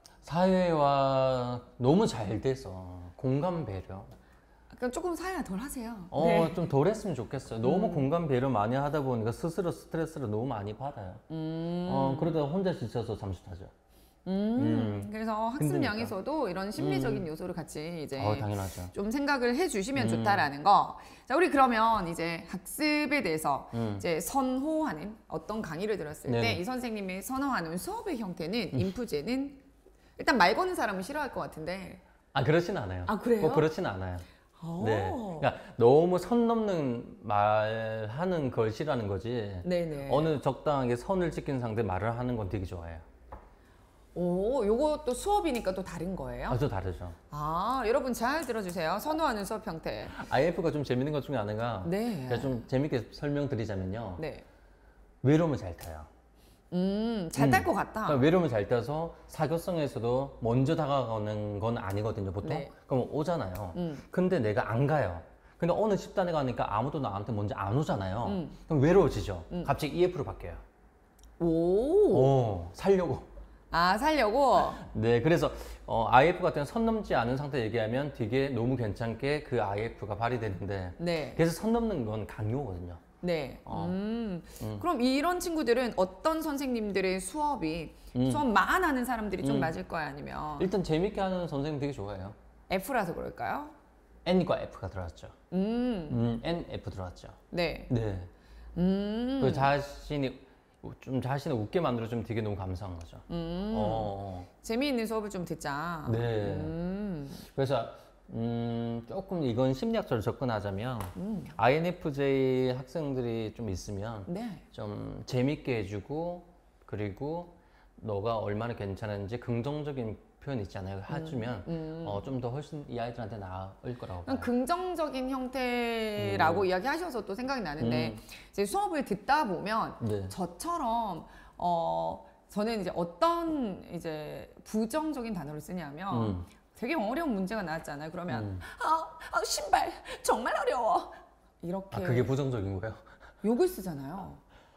사회와 너무 잘 돼서 공감 배려. 그러니까 조금 사회화 덜 하세요. 어, 네. 좀 덜 했으면 좋겠어요. 너무 공감 배려 많이 하다 보니까 스스로 스트레스를 너무 많이 받아요. 음. 어, 그러다 혼자 지쳐서 잠수 타죠. 음. 음. 그래서 학습 힘드니까. 양에서도 이런 심리적인 요소를 같이 이제 어, 당연하죠. 좀 생각을 해주시면 음. 좋다라는 거. 자, 우리 그러면 이제 학습에 대해서 음. 이제 선호하는 어떤 강의를 들었을 때 네네. 이 선생님의 선호하는 수업의 형태는 인프제는 일단 말 거는 사람은 싫어할 것 같은데. 아, 그렇진 않아요. 아, 그래요? 꼭 그렇진 않아요. 오. 네. 그러니까 너무 선 넘는 말하는 걸 싫어하는 거지. 네네. 어느 적당하게 선을 지킨 상태 말을 하는 건 되게 좋아해요. 오, 요것도 수업이니까 또 다른 거예요? 아주 다르죠. 아, 여러분 잘 들어주세요. 선호하는 수업 형태. 아이에프가 좀 재밌는 것 중에 하나가 네. 제가 좀 재밌게 설명드리자면요. 네. 외로움을 잘 타요. 음, 잘 딸 것 같다. 그러니까 외로움을 잘 타서 사교성에서도 먼저 다가가는 건 아니거든요, 보통. 네. 그럼 오잖아요. 음. 근데 내가 안 가요. 근데 어느 집단에 가니까 아무도 나한테 먼저 안 오잖아요. 음. 그럼 외로워지죠. 갑자기 이에프로 바뀌어요. 오. 오, 살려고. 아, 살려고? 네, 그래서 어, 아이에프 같은 선 넘지 않은 상태 얘기하면 되게 너무 괜찮게 그 아이에프가 발휘되는데 네. 그래서 선 넘는 건 강요거든요. 네. 어. 음. 음. 그럼 이런 친구들은 어떤 선생님들의 수업이 음. 수업만 하는 사람들이 좀 음. 맞을 거야? 아니면 일단 재밌게 하는 선생님 되게 좋아해요. F라서 그럴까요? N과 F가 들어왔죠. 음. 음, N, F 들어왔죠. 네. 네. 음. 그 자신이 좀 자신을 웃게 만들어주면 되게 너무 감사한 거죠. 음. 어, 재미있는 수업을 좀 듣자. 네. 음. 그래서 음, 조금 이건 심리학적으로 접근하자면 음. 아이엔에프제이 학생들이 좀 있으면 네. 좀 재밌게 해주고 그리고 너가 얼마나 괜찮은지 긍정적인 표현 있잖아요. 해주면 음. 어, 좀 더 훨씬 이 아이들한테 나을 거라고 그냥 봐요. 긍정적인 형태라고 음. 이야기하셔서 또 생각이 나는데 음. 이제 수업을 듣다 보면 네. 저처럼 어 저는 이제 어떤 이제 부정적인 단어를 쓰냐면 음. 되게 어려운 문제가 나왔잖아요. 그러면 음. 아, 아 신발 정말 어려워 이렇게 아, 그게 부정적인 거예요? 욕을 쓰잖아요.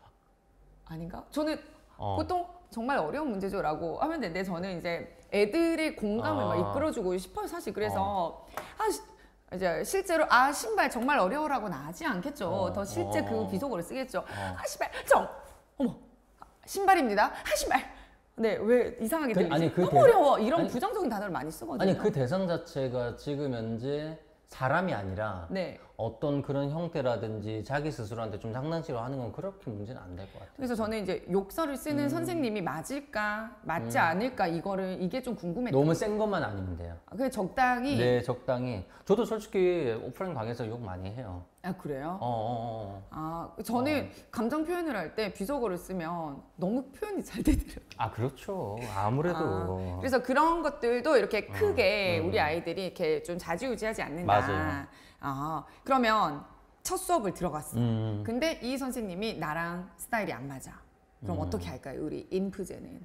아닌가? 저는 어. 보통 정말 어려운 문제죠라고 하면 되는데 저는 이제 애들의 공감을 아. 막 이끌어주고 싶어요 사실. 그래서 아 시- 이제 실제로 아 신발 정말 어려워라고는 하지 않겠죠. 어. 더 실제 어. 그 비속어를 쓰겠죠. 어. 아 신발 정 어머 아, 신발입니다. 아 신발. 네, 왜 이상하게 그- 들리지? 아니, 그 너무 대- 어려워. 이런 아니, 부정적인 단어를 많이 쓰거든요. 아니 그 대상 자체가 지금 현재 사람이 아니라 네. 어떤 그런 형태라든지 자기 스스로한테 좀 장난식으로 하는 건 그렇게 문제는 안 될 것 같아요. 그래서 저는 이제 욕설을 쓰는 음. 선생님이 맞을까 맞지 음. 않을까 이거를 이게 좀 궁금했어요. 너무 센 것만 아니면 돼요. 그냥 적당히. 네, 적당히. 저도 솔직히 오프라인 강의에서 욕 많이 해요. 아 그래요? 어, 어, 어. 아 저는 감정 표현을 할 때 비속어를 쓰면 너무 표현이 잘 되더라고요. 아, 그렇죠. 아무래도. 아, 그래서 그런 것들도 이렇게 크게 음. 우리 아이들이 이렇게 좀 자지우지하지 않는다. 맞아요. 아, 그러면 첫 수업을 들어갔어. 음. 근데 이 선생님이 나랑 스타일이 안 맞아. 그럼 음. 어떻게 할까요? 우리 인프제는.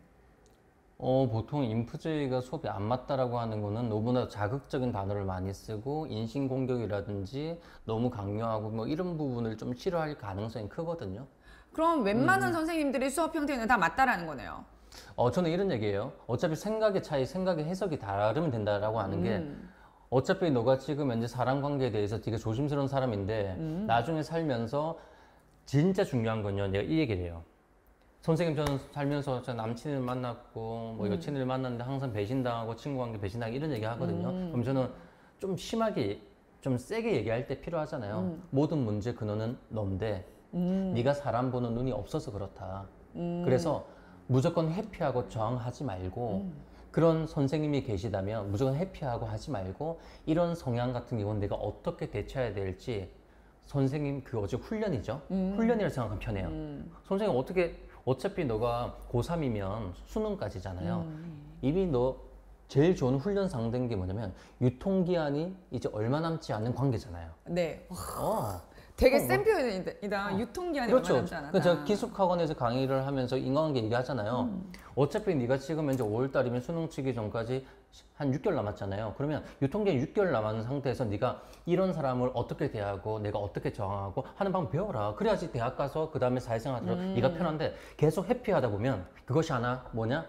어, 보통 인프제가 수업이 안 맞다라고 하는 거는 너무나 자극적인 단어를 많이 쓰고 인신공격이라든지 너무 강요하고 뭐 이런 부분을 좀 싫어할 가능성이 크거든요. 그럼 웬만한 음. 선생님들의 수업 형태는 다 맞다라는 거네요. 어, 저는 이런 얘기예요. 어차피 생각의 차이, 생각의 해석이 다르면 된다라고 하는 게 음. 어차피 너가 지금 현재 사람 관계에 대해서 되게 조심스러운 사람인데 음. 나중에 살면서 진짜 중요한 건요. 내가 이 얘기를 해요. 선생님, 저는 살면서 저 남친을 만났고 뭐 음. 여친을 만났는데 항상 배신당하고 친구 관계 배신당하고 이런 얘기 하거든요. 음. 그럼 저는 좀 심하게 좀 세게 얘기할 때 필요하잖아요. 음. 모든 문제 근원은 넌데 음. 네가 사람 보는 눈이 없어서 그렇다. 음. 그래서 무조건 회피하고 저항하지 말고 음. 그런 선생님이 계시다면 무조건 회피하고 하지 말고 이런 성향 같은 경우는 내가 어떻게 대처해야 될지 선생님 그 어제 훈련이죠. 음. 훈련이라고 생각하면 편해요. 음. 선생님 어떻게 어차피 너가 고삼이면 수능까지잖아요. 음. 이미 너 제일 좋은 훈련 상대인 게 뭐냐면 유통기한이 이제 얼마 남지 않은 관계잖아요. 네. 어. 되게 어, 센 표현이다. 어. 유통기한이 그렇죠. 얼마 남지 않았다. 그 제가 기숙학원에서 강의를 하면서 인간관계 얘기하잖아요. 음. 어차피 네가 지금 현재 오월 달이면 수능 치기 전까지 한 육 개월 남았잖아요. 그러면 유통기한 육 개월 남은 상태에서 네가 이런 사람을 어떻게 대하고 내가 어떻게 저항하고 하는 방법 배워라. 그래야지 대학 가서 그 다음에 사회생활 들어 음. 네가 편한데 계속 회피하다 보면 그것이 하나 뭐냐?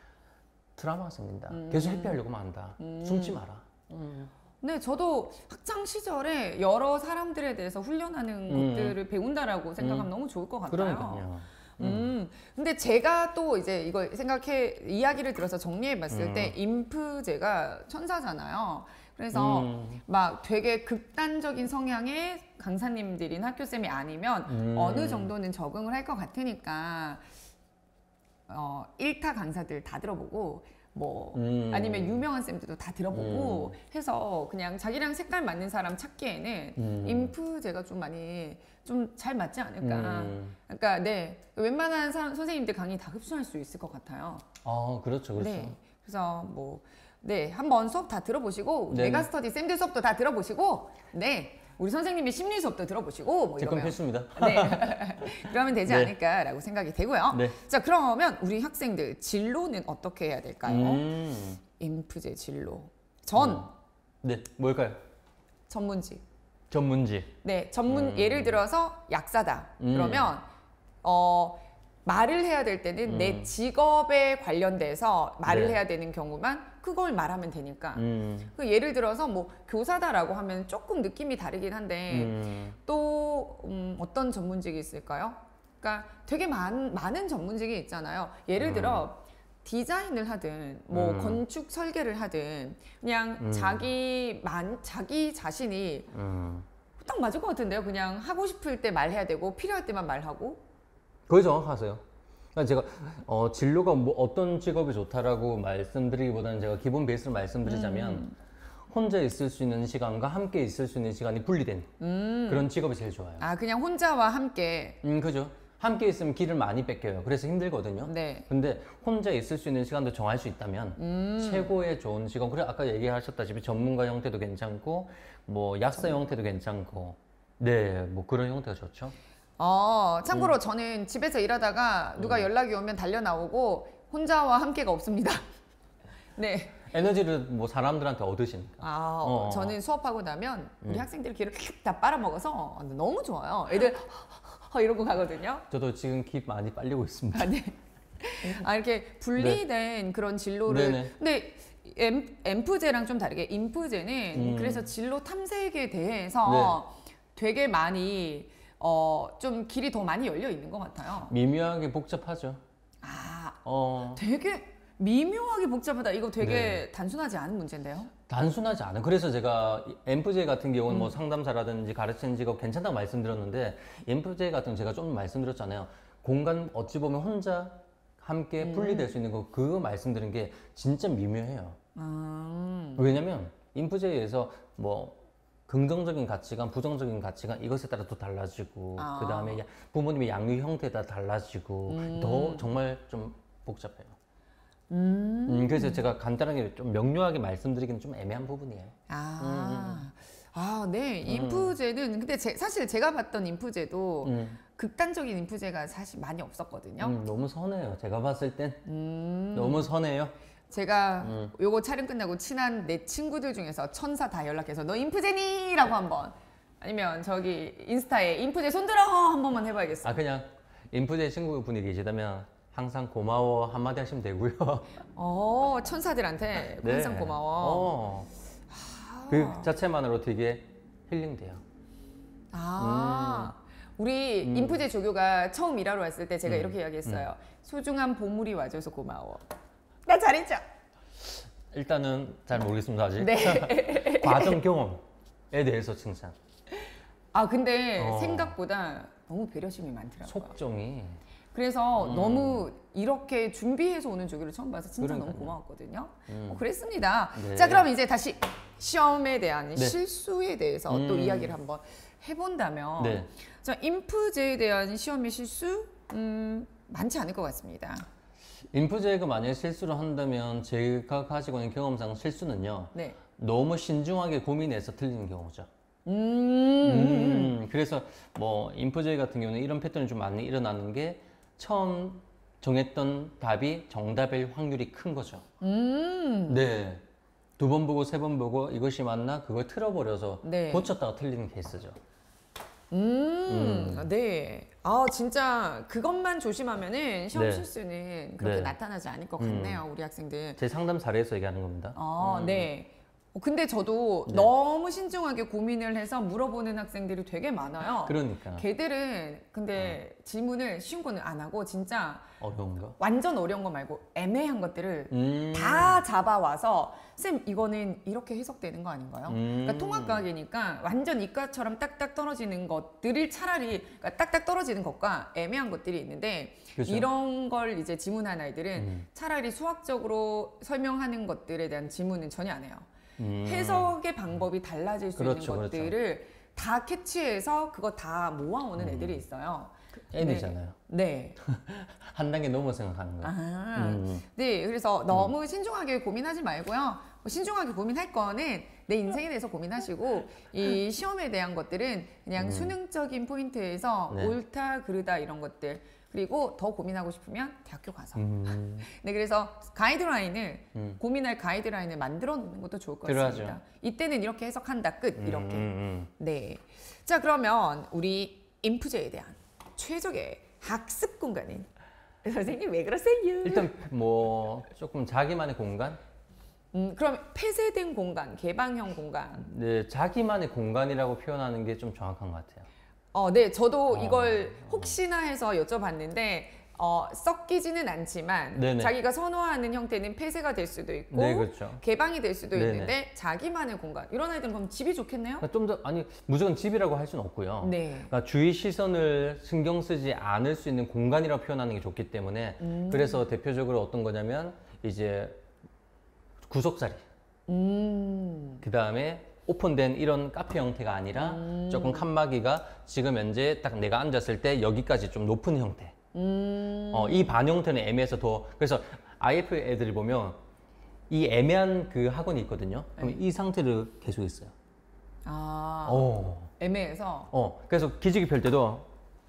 트라우마가 생긴다. 음. 계속 회피하려고만 한다. 음. 숨지 마라. 음. 네, 저도 학창 시절에 여러 사람들에 대해서 훈련하는 음. 것들을 배운다라고 생각하면 음. 너무 좋을 것 같아요. 그러니까요. 음. 음. 근데 제가 또 이제 이걸 생각해 이야기를 들어서 정리해 봤을 음. 때 인프제가 천사잖아요. 그래서 음. 막 되게 극단적인 성향의 강사님들인 학교쌤이 아니면 음. 어느 정도는 적응을 할 것 같으니까 어, 일타 강사들 다 들어보고 뭐 음. 아니면 유명한 쌤들도 다 들어보고 해서 그냥 자기랑 색깔 맞는 사람 찾기에는 음. 인프제가 좀 많이 좀 잘 맞지 않을까. 음. 그러니까 네 웬만한 사람, 선생님들 강의 다 흡수할 수 있을 것 같아요. 아, 그렇죠, 그렇죠. 네. 그래서 뭐 네 한번 수업 다 들어보시고 네네. 메가스터디 쌤들 수업도 다 들어보시고 네 우리 선생님의 심리 수업도 들어보시고 뭐 제건 이러면 필수입니다. 네 그러면 되지 네. 않을까라고 생각이 되고요. 네. 자 그러면 우리 학생들 진로는 어떻게 해야 될까요? 음. 인프제 진로 전 음. 네, 뭘까요? 전문직 전문직. 네 전문 음. 예를 들어서 약사다 음. 그러면 어 말을 해야 될 때는 음. 내 직업에 관련돼서 말을 네. 해야 되는 경우만 그걸 말하면 되니까 음. 그 예를 들어서 뭐 교사다라고 하면 조금 느낌이 다르긴 한데 음. 또 음, 어떤 전문직이 있을까요? 그러니까 되게 많, 많은 전문직이 있잖아요. 예를 음. 들어 디자인을 하든 뭐 음. 건축 설계를 하든 그냥 음. 자기 만 자기 자신이 음. 딱 맞을 것 같은데요. 그냥 하고 싶을 때 말해야 되고 필요할 때만 말하고. 거의 정확하세요. 그러니까 제가 어, 진로가 뭐 어떤 직업이 좋다라고 말씀드리기보다는 제가 기본 베이스로 말씀드리자면 음. 혼자 있을 수 있는 시간과 함께 있을 수 있는 시간이 분리된 음. 그런 직업이 제일 좋아요. 아 그냥 혼자와 함께. 음, 그죠. 함께 있으면 길을 많이 뺏겨요. 그래서 힘들거든요. 네. 근데 혼자 있을 수 있는 시간도 정할 수 있다면 음. 최고의 좋은 직업. 그래 아까 얘기하셨다시피 전문가 형태도 괜찮고 뭐 약사 형태도 괜찮고 네, 뭐 그런 형태가 좋죠. 어, 참고로 음. 저는 집에서 일하다가 누가 연락이 오면 달려 나오고 혼자와 함께가 없습니다. 네. 에너지를 뭐 사람들한테 얻으시니까. 아, 어. 저는 수업하고 나면 우리 음. 학생들 귀를 다 빨아먹어서 너무 좋아요. 애들 이러고 가거든요. 저도 지금 기 많이 빨리고 있습니다. 아, 네. 아, 이렇게 분리된 그런 진로를. 네네. 근데 엠, 엠프제랑 좀 다르게 인프제는 음. 그래서 진로 탐색에 대해서 되게 많이 어, 좀 길이 더 많이 열려 있는 것 같아요. 미묘하게 복잡하죠. 아, 어, 되게 미묘하게 복잡하다. 이거 되게 단순하지 않은 문제인데요. 단순하지 않아. 그래서 제가 엠프제이 같은 경우는 음. 뭐 상담사라든지 가르치는 직업 괜찮다고 말씀드렸는데 엠프제이 같은 거 제가 좀 말씀드렸잖아요. 공간 어찌 보면 혼자 함께 음. 분리될 수 있는 거 그거 말씀드린 게 진짜 미묘해요. 음. 왜냐면 인프제이에서 뭐 긍정적인 가치관, 부정적인 가치관 이것에 따라 또 달라지고 아. 그 다음에 부모님의 양육 형태에 따라 달라지고 음. 더 정말 좀 복잡해요. 음. 음, 그래서 제가 간단하게 좀 명료하게 말씀드리기는 좀 애매한 부분이에요. 아, 음, 음. 아, 네. 인프제는 근데 제, 사실 제가 봤던 인프제도 음. 극단적인 인프제가 사실 많이 없었거든요. 음, 너무 선해요. 제가 봤을 땐 음. 너무 선해요. 제가 음. 요거 촬영 끝나고 친한 내 친구들 중에서 천사 다 연락해서 너 인프제니? 라고 한번 아니면 저기 인스타에 인프제 손들어 한 번만 해봐야겠어. 아 그냥 인프제 친구분이 계시다면 항상 고마워 한마디 하시면 되고요. 어 천사들한테 네. 항상 고마워. 어. 아. 그 자체만으로 되게 힐링돼요. 아 음. 우리 음. 인프제 조교가 처음 일하러 왔을 때 제가 음. 이렇게 이야기했어요. 음. 소중한 보물이 와줘서 고마워. 나 잘했죠? 일단은 잘 모르겠습니다 아직. 네. 과정 경험에 대해서 칭찬. 아 근데 어. 생각보다 너무 배려심이 많더라고요. 속정이. 그래서 음. 너무 이렇게 준비해서 오는 조교를 처음 봐서 진짜 그러니까요. 너무 고마웠거든요. 음. 어, 그랬습니다. 네. 자 그럼 이제 다시 시험에 대한 네. 실수에 대해서 음. 또 이야기를 한번 해본다면 네. 자 인프제에 대한 시험의 실수 음, 많지 않을 것 같습니다. 인프제가 만약에 실수를 한다면 제가 가지고 있는 경험상 실수는요. 네. 너무 신중하게 고민해서 틀리는 경우죠. 음, 음 그래서 뭐 인프제 같은 경우는 이런 패턴이 좀 많이 일어나는 게 처음 정했던 답이 정답일 확률이 큰 거죠. 음. 네. 두 번 보고 세 번 보고 이것이 맞나 그걸 틀어버려서 네. 고쳤다가 틀리는 케이스죠. 음, 음. 네. 아, 진짜 그것만 조심하면은 시험 네. 실수는 그렇게 네. 나타나지 않을 것 같네요, 음. 우리 학생들. 제 상담 사례에서 얘기하는 겁니다. 아, 음. 네. 근데 저도 네. 너무 신중하게 고민을 해서 물어보는 학생들이 되게 많아요. 그러니까. 걔들은 근데 어. 질문을 쉬운 거는 안 하고 진짜 어려운 거? 완전 어려운 거 말고 애매한 것들을 음. 다 잡아와서 쌤 이거는 이렇게 해석되는 거 아닌가요? 음. 그러니까 통합과학이니까 완전 이과처럼 딱딱 떨어지는 것들을 차라리 그러니까 딱딱 떨어지는 것과 애매한 것들이 있는데 그렇죠. 이런 걸 이제 지문한 아이들은 음. 차라리 수학적으로 설명하는 것들에 대한 지문은 전혀 안 해요. 음. 해석의 방법이 달라질 수 그렇죠, 있는 것들을 그렇죠. 다 캐치해서 그거 다 모아오는 음. 애들이 있어요. N이잖아요. 네. 한 단계 넘어 생각하는 거예요. 아, 음. 네, 그래서 너무 음. 신중하게 고민하지 말고요. 신중하게 고민할 거는 내 인생에 대해서 고민하시고 이 시험에 대한 것들은 그냥 음. 수능적인 포인트에서 네. 옳다, 그르다 이런 것들 그리고 더 고민하고 싶으면 대학교 가서 음. 네, 그래서 가이드라인을 음. 고민할 가이드라인을 만들어 놓는 것도 좋을 것 같습니다. 필요하죠. 이때는 이렇게 해석한다 끝 이렇게 음. 네. 자 그러면 우리 인프제에 대한 최적의 학습 공간인 선생님 왜 그러세요? 일단 뭐 조금 자기만의 공간? 음, 그럼 폐쇄된 공간, 개방형 공간. 네, 자기만의 공간이라고 표현하는 게 좀 정확한 것 같아요. 어, 네, 저도 어, 이걸 혹시나 해서 여쭤봤는데 어, 섞이지는 않지만 네네. 자기가 선호하는 형태는 폐쇄가 될 수도 있고 네, 그렇죠. 개방이 될 수도 네네. 있는데 자기만의 공간. 이런 아이들은 그럼 집이 좋겠네요? 그러니까 좀 더 아니 무조건 집이라고 할 수는 없고요. 네. 그러니까 주위 시선을 신경 쓰지 않을 수 있는 공간이라고 표현하는 게 좋기 때문에 음. 그래서 대표적으로 어떤 거냐면 이제 구석자리. 음. 그 다음에 오픈된 이런 카페 형태가 아니라 음. 조금 칸막이가 지금 현재 딱 내가 앉았을 때 여기까지 좀 높은 형태. 음. 어, 이 반 형태는 애매해서 더 그래서 아이에프 애들이 보면 이 애매한 그 학원이 있거든요. 그럼 네. 이 상태를 계속 있어요. 아. 어. 애매해서. 어. 그래서 기지개 펼 때도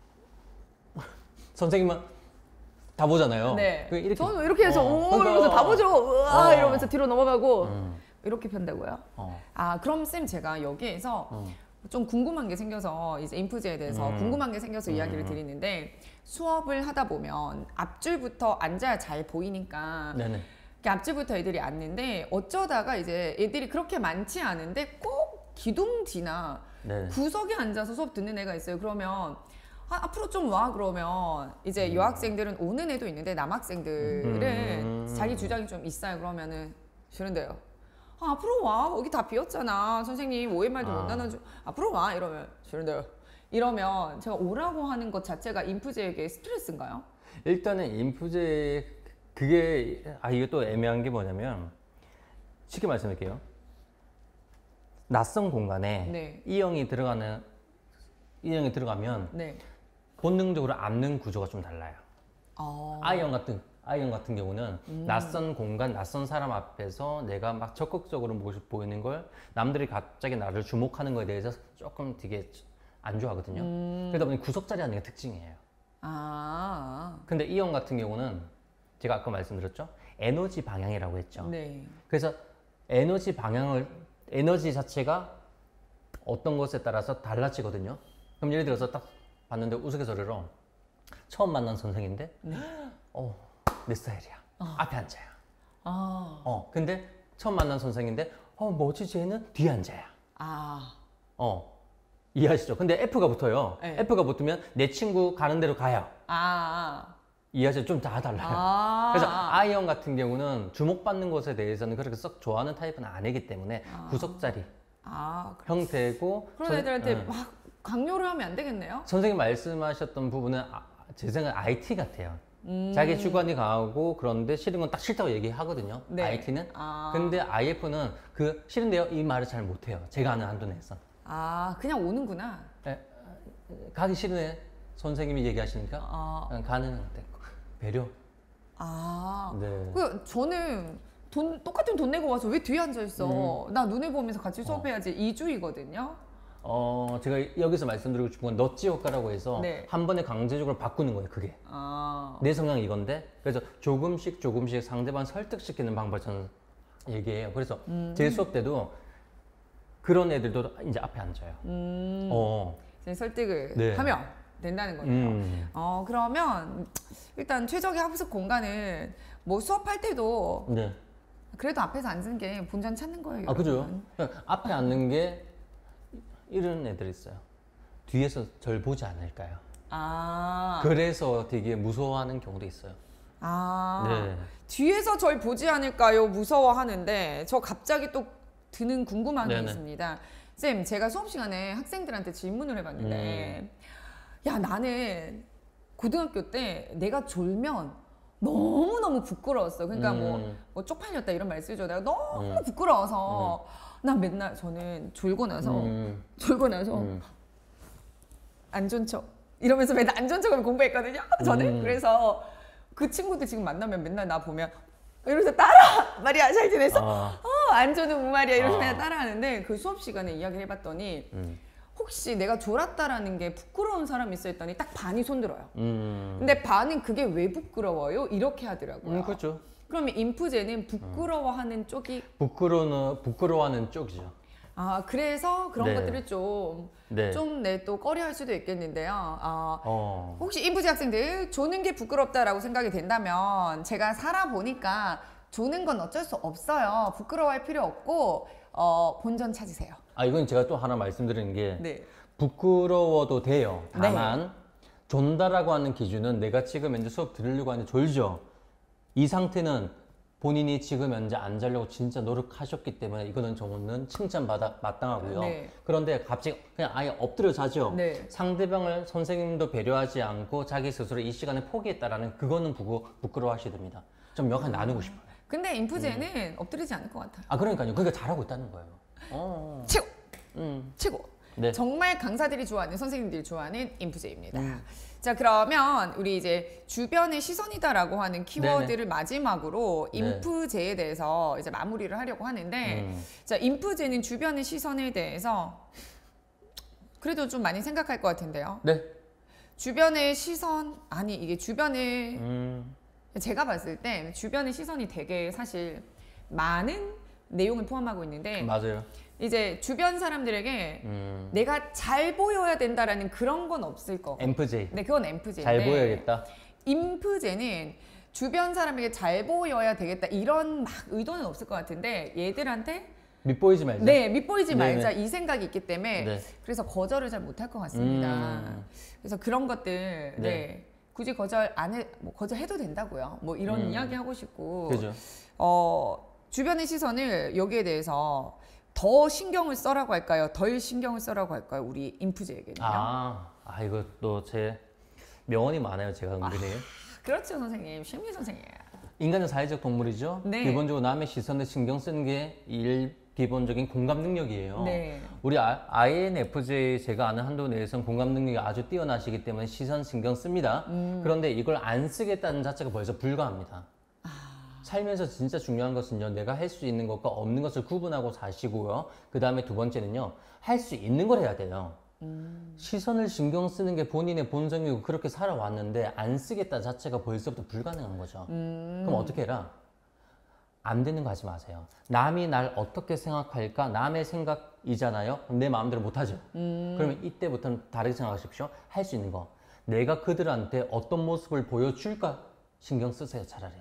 선생님은 다 보잖아요. 네. 이렇게. 저는 이렇게 해서 어. 오 그러니까. 이러면서 다 보죠. 우와 어. 이러면서 뒤로 넘어가고 음. 이렇게 편다고요? 어. 아 그럼 쌤 제가 여기에서 어. 좀 궁금한 게 생겨서 이제 인프제에 대해서 음. 궁금한 게 생겨서 음. 이야기를 드리는데 수업을 하다 보면 앞줄부터 앉아야 잘 보이니까 네네. 이렇게 앞줄부터 애들이 앉는데 어쩌다가 이제 애들이 그렇게 많지 않은데 꼭 기둥 뒤나 네네. 구석에 앉아서 수업 듣는 애가 있어요. 그러면 아, 앞으로 좀 와 그러면 이제 음. 여학생들은 오는 애도 있는데 남학생들은 음. 자기 주장이 좀 있어요. 그러면은 싫은데요. 아, 앞으로 와. 여기 다 비었잖아. 선생님 오 일 말도 아. 못 나눠줘. 앞으로 와. 이러면 싫은데요. 이러면 제가 오라고 하는 것 자체가 인프제에게 스트레스인가요? 일단은 인프제 그게 아 이게 또 애매한 게 뭐냐면 쉽게 말씀드릴게요. 낯선 공간에 네. E형이 들어가는 E형이 들어가면 네. 본능적으로 앉는 구조가 좀 달라요. 어. I형 같은 I형 같은 경우는 음. 낯선 공간, 낯선 사람 앞에서 내가 막 적극적으로 모습 보이는 걸 남들이 갑자기 나를 주목하는 거에 대해서 조금 되게 안 좋아하거든요. 음. 그러다 보니 구석자리 하는 게 특징이에요. 아. 근데 E형 같은 경우는 제가 아까 말씀드렸죠? 에너지 방향이라고 했죠. 네. 그래서 에너지 방향을 에너지 자체가 어떤 것에 따라서 달라지거든요. 그럼 예를 들어서 딱 봤는데 우스갯소리로 처음 만난 선생인데 네. 어, 내 스타일이야. 어. 앞에 앉아요. 아. 어, 근데 처음 만난 선생인데 어, 뭐지 쟤는 뒤에 앉아요. 아. 어, 이해하시죠? 근데 F가 붙어요. 네. F가 붙으면 내 친구 가는 대로 가요. 아. 이해하시죠? 좀 다 달라요. 아. 그래서 I형 같은 경우는 주목받는 것에 대해서는 그렇게 썩 좋아하는 타입은 아니기 때문에 아. 구석자리 아. 형태고 그런 선- 애들한테 응. 막 강요를 하면 안 되겠네요? 선생님 말씀하셨던 부분은 아, 제 생각엔 아이티 같아요. 음. 자기 주관이 강하고 그런데 싫은 건 딱 싫다고 얘기하거든요. 네. 아이티는. 아. 근데 아이에프는 그 싫은데요 이 말을 잘 못해요. 제가 아는 한도 내에서. 아, 그냥 오는구나. 에, 가기 싫네 선생님이 얘기하시니까 아. 그냥 가는 데 배려. 아. 네. 그 저는 돈 똑같은 돈 내고 와서 왜 뒤에 앉아 있어? 음. 나 눈에 보면서 같이 수업해야지. 이주의거든요. 어 제가 여기서 말씀드리고 싶은 건 넛지 효과라고 해서 네. 한 번에 강제적으로 바꾸는 거예요. 그게 아. 내 성향이 이건데 그래서 조금씩 조금씩 상대방 설득시키는 방법을 저는 얘기해요. 그래서 음. 제 수업 때도 그런 애들도 이제 앞에 앉아요. 음. 어. 이제 설득을 네. 하면 된다는 거네요. 음. 어, 그러면 일단 최적의 학습 공간은 뭐 수업할 때도 네. 그래도 앞에서 앉는 게 본전 찾는 거예요. 아 그죠. 여러분. 그러니까 앞에 앉는 게 이런 애들 있어요. 뒤에서 절 보지 않을까요? 아. 그래서 되게 무서워하는 경우도 있어요. 아. 네. 뒤에서 절 보지 않을까요? 무서워하는데 저 갑자기 또 드는 궁금한 게 네네. 있습니다. 쌤, 제가 수업 시간에 학생들한테 질문을 해봤는데 음. 야, 나는 고등학교 때 내가 졸면 너무너무 부끄러웠어. 그러니까 뭐, 음. 뭐 쪽팔렸다 이런 말 쓰죠. 내가 너무 음. 부끄러워서 난 맨날 저는 졸고 나서 음. 졸고 나서 음. 안 좋은 척 이러면서 맨날 안 좋은 척을 공부했거든요. 저는 음. 그래서 그 친구들 지금 만나면 맨날 나 보면 이러면서 따라 말이야 잘 지냈어? 아. 어, 안 좋은 무말이야 이러면서 아. 맨날 따라하는데 그 수업 시간에 이야기를 해봤더니 음. 혹시 내가 졸았다라는 게 부끄러운 사람이 있어 했더니 딱 반이 손들어요. 음. 근데 반은 그게 왜 부끄러워요? 이렇게 하더라고요. 음, 그렇죠. 그러면 인프제는 부끄러워하는 쪽이 부끄러워는 부끄러워하는 쪽이죠. 아 그래서 그런 네. 것들을 좀 네. 좀 내 또 꺼려할 수도 있겠는데요. 아, 어. 혹시 인프제 학생들 조는 게 부끄럽다라고 생각이 된다면 제가 살아보니까 조는 건 어쩔 수 없어요. 부끄러워할 필요 없고 어, 본전 찾으세요. 아 이건 제가 또 하나 말씀드리는 게 네. 부끄러워도 돼요. 네. 다만 존다라고 하는 기준은 내가 지금 현재 수업 들으려고 하는 졸죠. 이 상태는 본인이 지금 현재 안 자려고 진짜 노력하셨기 때문에 이거는 저는 칭찬받아 마땅하고요. 네. 그런데 갑자기 그냥 아예 엎드려 자죠. 네. 상대방을 선생님도 배려하지 않고 자기 스스로 이 시간에 포기했다라는 그거는 부끄, 부끄러워하셔야 됩니다. 좀 명확히 나누고 싶어요. 근데 인프제는 엎드리지 않을 것 같아요. 아 그러니까요. 그러니까 잘하고 있다는 거예요. 어. 최고! 음. 최고! 네. 정말 강사들이 좋아하는 선생님들이 좋아하는 인프제입니다. 음. 자 그러면 우리 이제 주변의 시선이다라고 하는 키워드를 마지막으로 네. 인프제에 대해서 이제 마무리를 하려고 하는데 음. 자 인프제는 주변의 시선에 대해서 그래도 좀 많이 생각할 것 같은데요. 네. 주변의 시선 아니 이게 주변의 음. 제가 봤을 때 주변의 시선이 되게 사실 많은 내용을 포함하고 있는데 맞아요. 이제 주변 사람들에게 음. 내가 잘 보여야 된다라는 그런 건 없을 거 같아요. 엠프제이. 네, 그건 엠프제인데 잘 보여야겠다. 인프제는 주변 사람에게 잘 보여야 되겠다 이런 막 의도는 없을 것 같은데 얘들한테 밑보이지 말자. 네 밑보이지 네네. 말자 이 생각이 있기 때문에 네. 그래서 거절을 잘 못할 것 같습니다. 음. 그래서 그런 것들 네. 네. 굳이 거절 안 해, 뭐 거절해도 된다고요. 뭐 이런 음. 이야기 하고 싶고 그죠. 어 주변의 시선을 여기에 대해서 더 신경을 써라고 할까요? 덜 신경을 써라고 할까요? 우리 인프제에게는요. 아, 아 이거 또 제 명언이 많아요. 제가 은근히. 그렇죠, 선생님. 심리 선생님. 인간은 사회적 동물이죠. 네. 기본적으로 남의 시선에 신경 쓰는 게 일 기본적인 공감 능력이에요. 네. 우리 아, 아이엔에프제이 제가 아는 한도 내에서는 공감 능력이 아주 뛰어나시기 때문에 시선 신경 씁니다. 음. 그런데 이걸 안 쓰겠다는 자체가 벌써 불가합니다. 아. 살면서 진짜 중요한 것은요, 내가 할 수 있는 것과 없는 것을 구분하고 사시고요. 그 다음에 두 번째는요, 할 수 있는 걸 해야 돼요. 음. 시선을 신경 쓰는 게 본인의 본성이고 그렇게 살아왔는데 안 쓰겠다 자체가 벌써부터 불가능한 거죠. 음. 그럼 어떻게 해라? 안 되는 거 하지 마세요. 남이 날 어떻게 생각할까? 남의 생각이잖아요. 그럼 내 마음대로 못하죠. 음. 그러면 이때부터는 다르게 생각하십시오. 할 수 있는 거. 내가 그들한테 어떤 모습을 보여줄까? 신경 쓰세요, 차라리.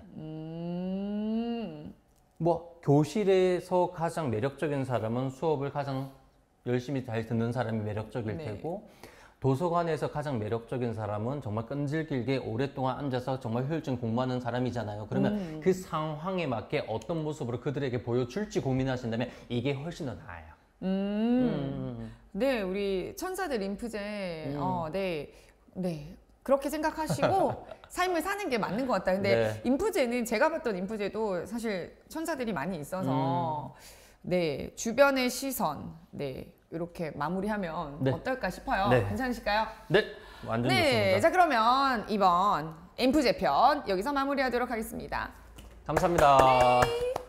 음. 뭐 교실에서 가장 매력적인 사람은 수업을 가장 열심히 잘 듣는 사람이 매력적일 네. 테고, 도서관에서 가장 매력적인 사람은 정말 끈질기게 오랫동안 앉아서 정말 효율적인 공부하는 사람이잖아요. 그러면 음. 그 상황에 맞게 어떤 모습으로 그들에게 보여줄지 고민하신다면 이게 훨씬 더 나아요. 음. 음. 네, 우리 천사들 인프제, 음. 어, 네, 네. 그렇게 생각하시고 삶을 사는 게 맞는 것 같다. 근데 네. 인프제는 제가 봤던 인프제도 사실 천사들이 많이 음. 있어서 네, 주변의 시선, 네, 이렇게 마무리하면 네. 어떨까 싶어요. 네. 괜찮으실까요? 네, 완전 네, 좋습니다. 자 그러면 이번 인프제 편 여기서 마무리하도록 하겠습니다. 감사합니다. 네.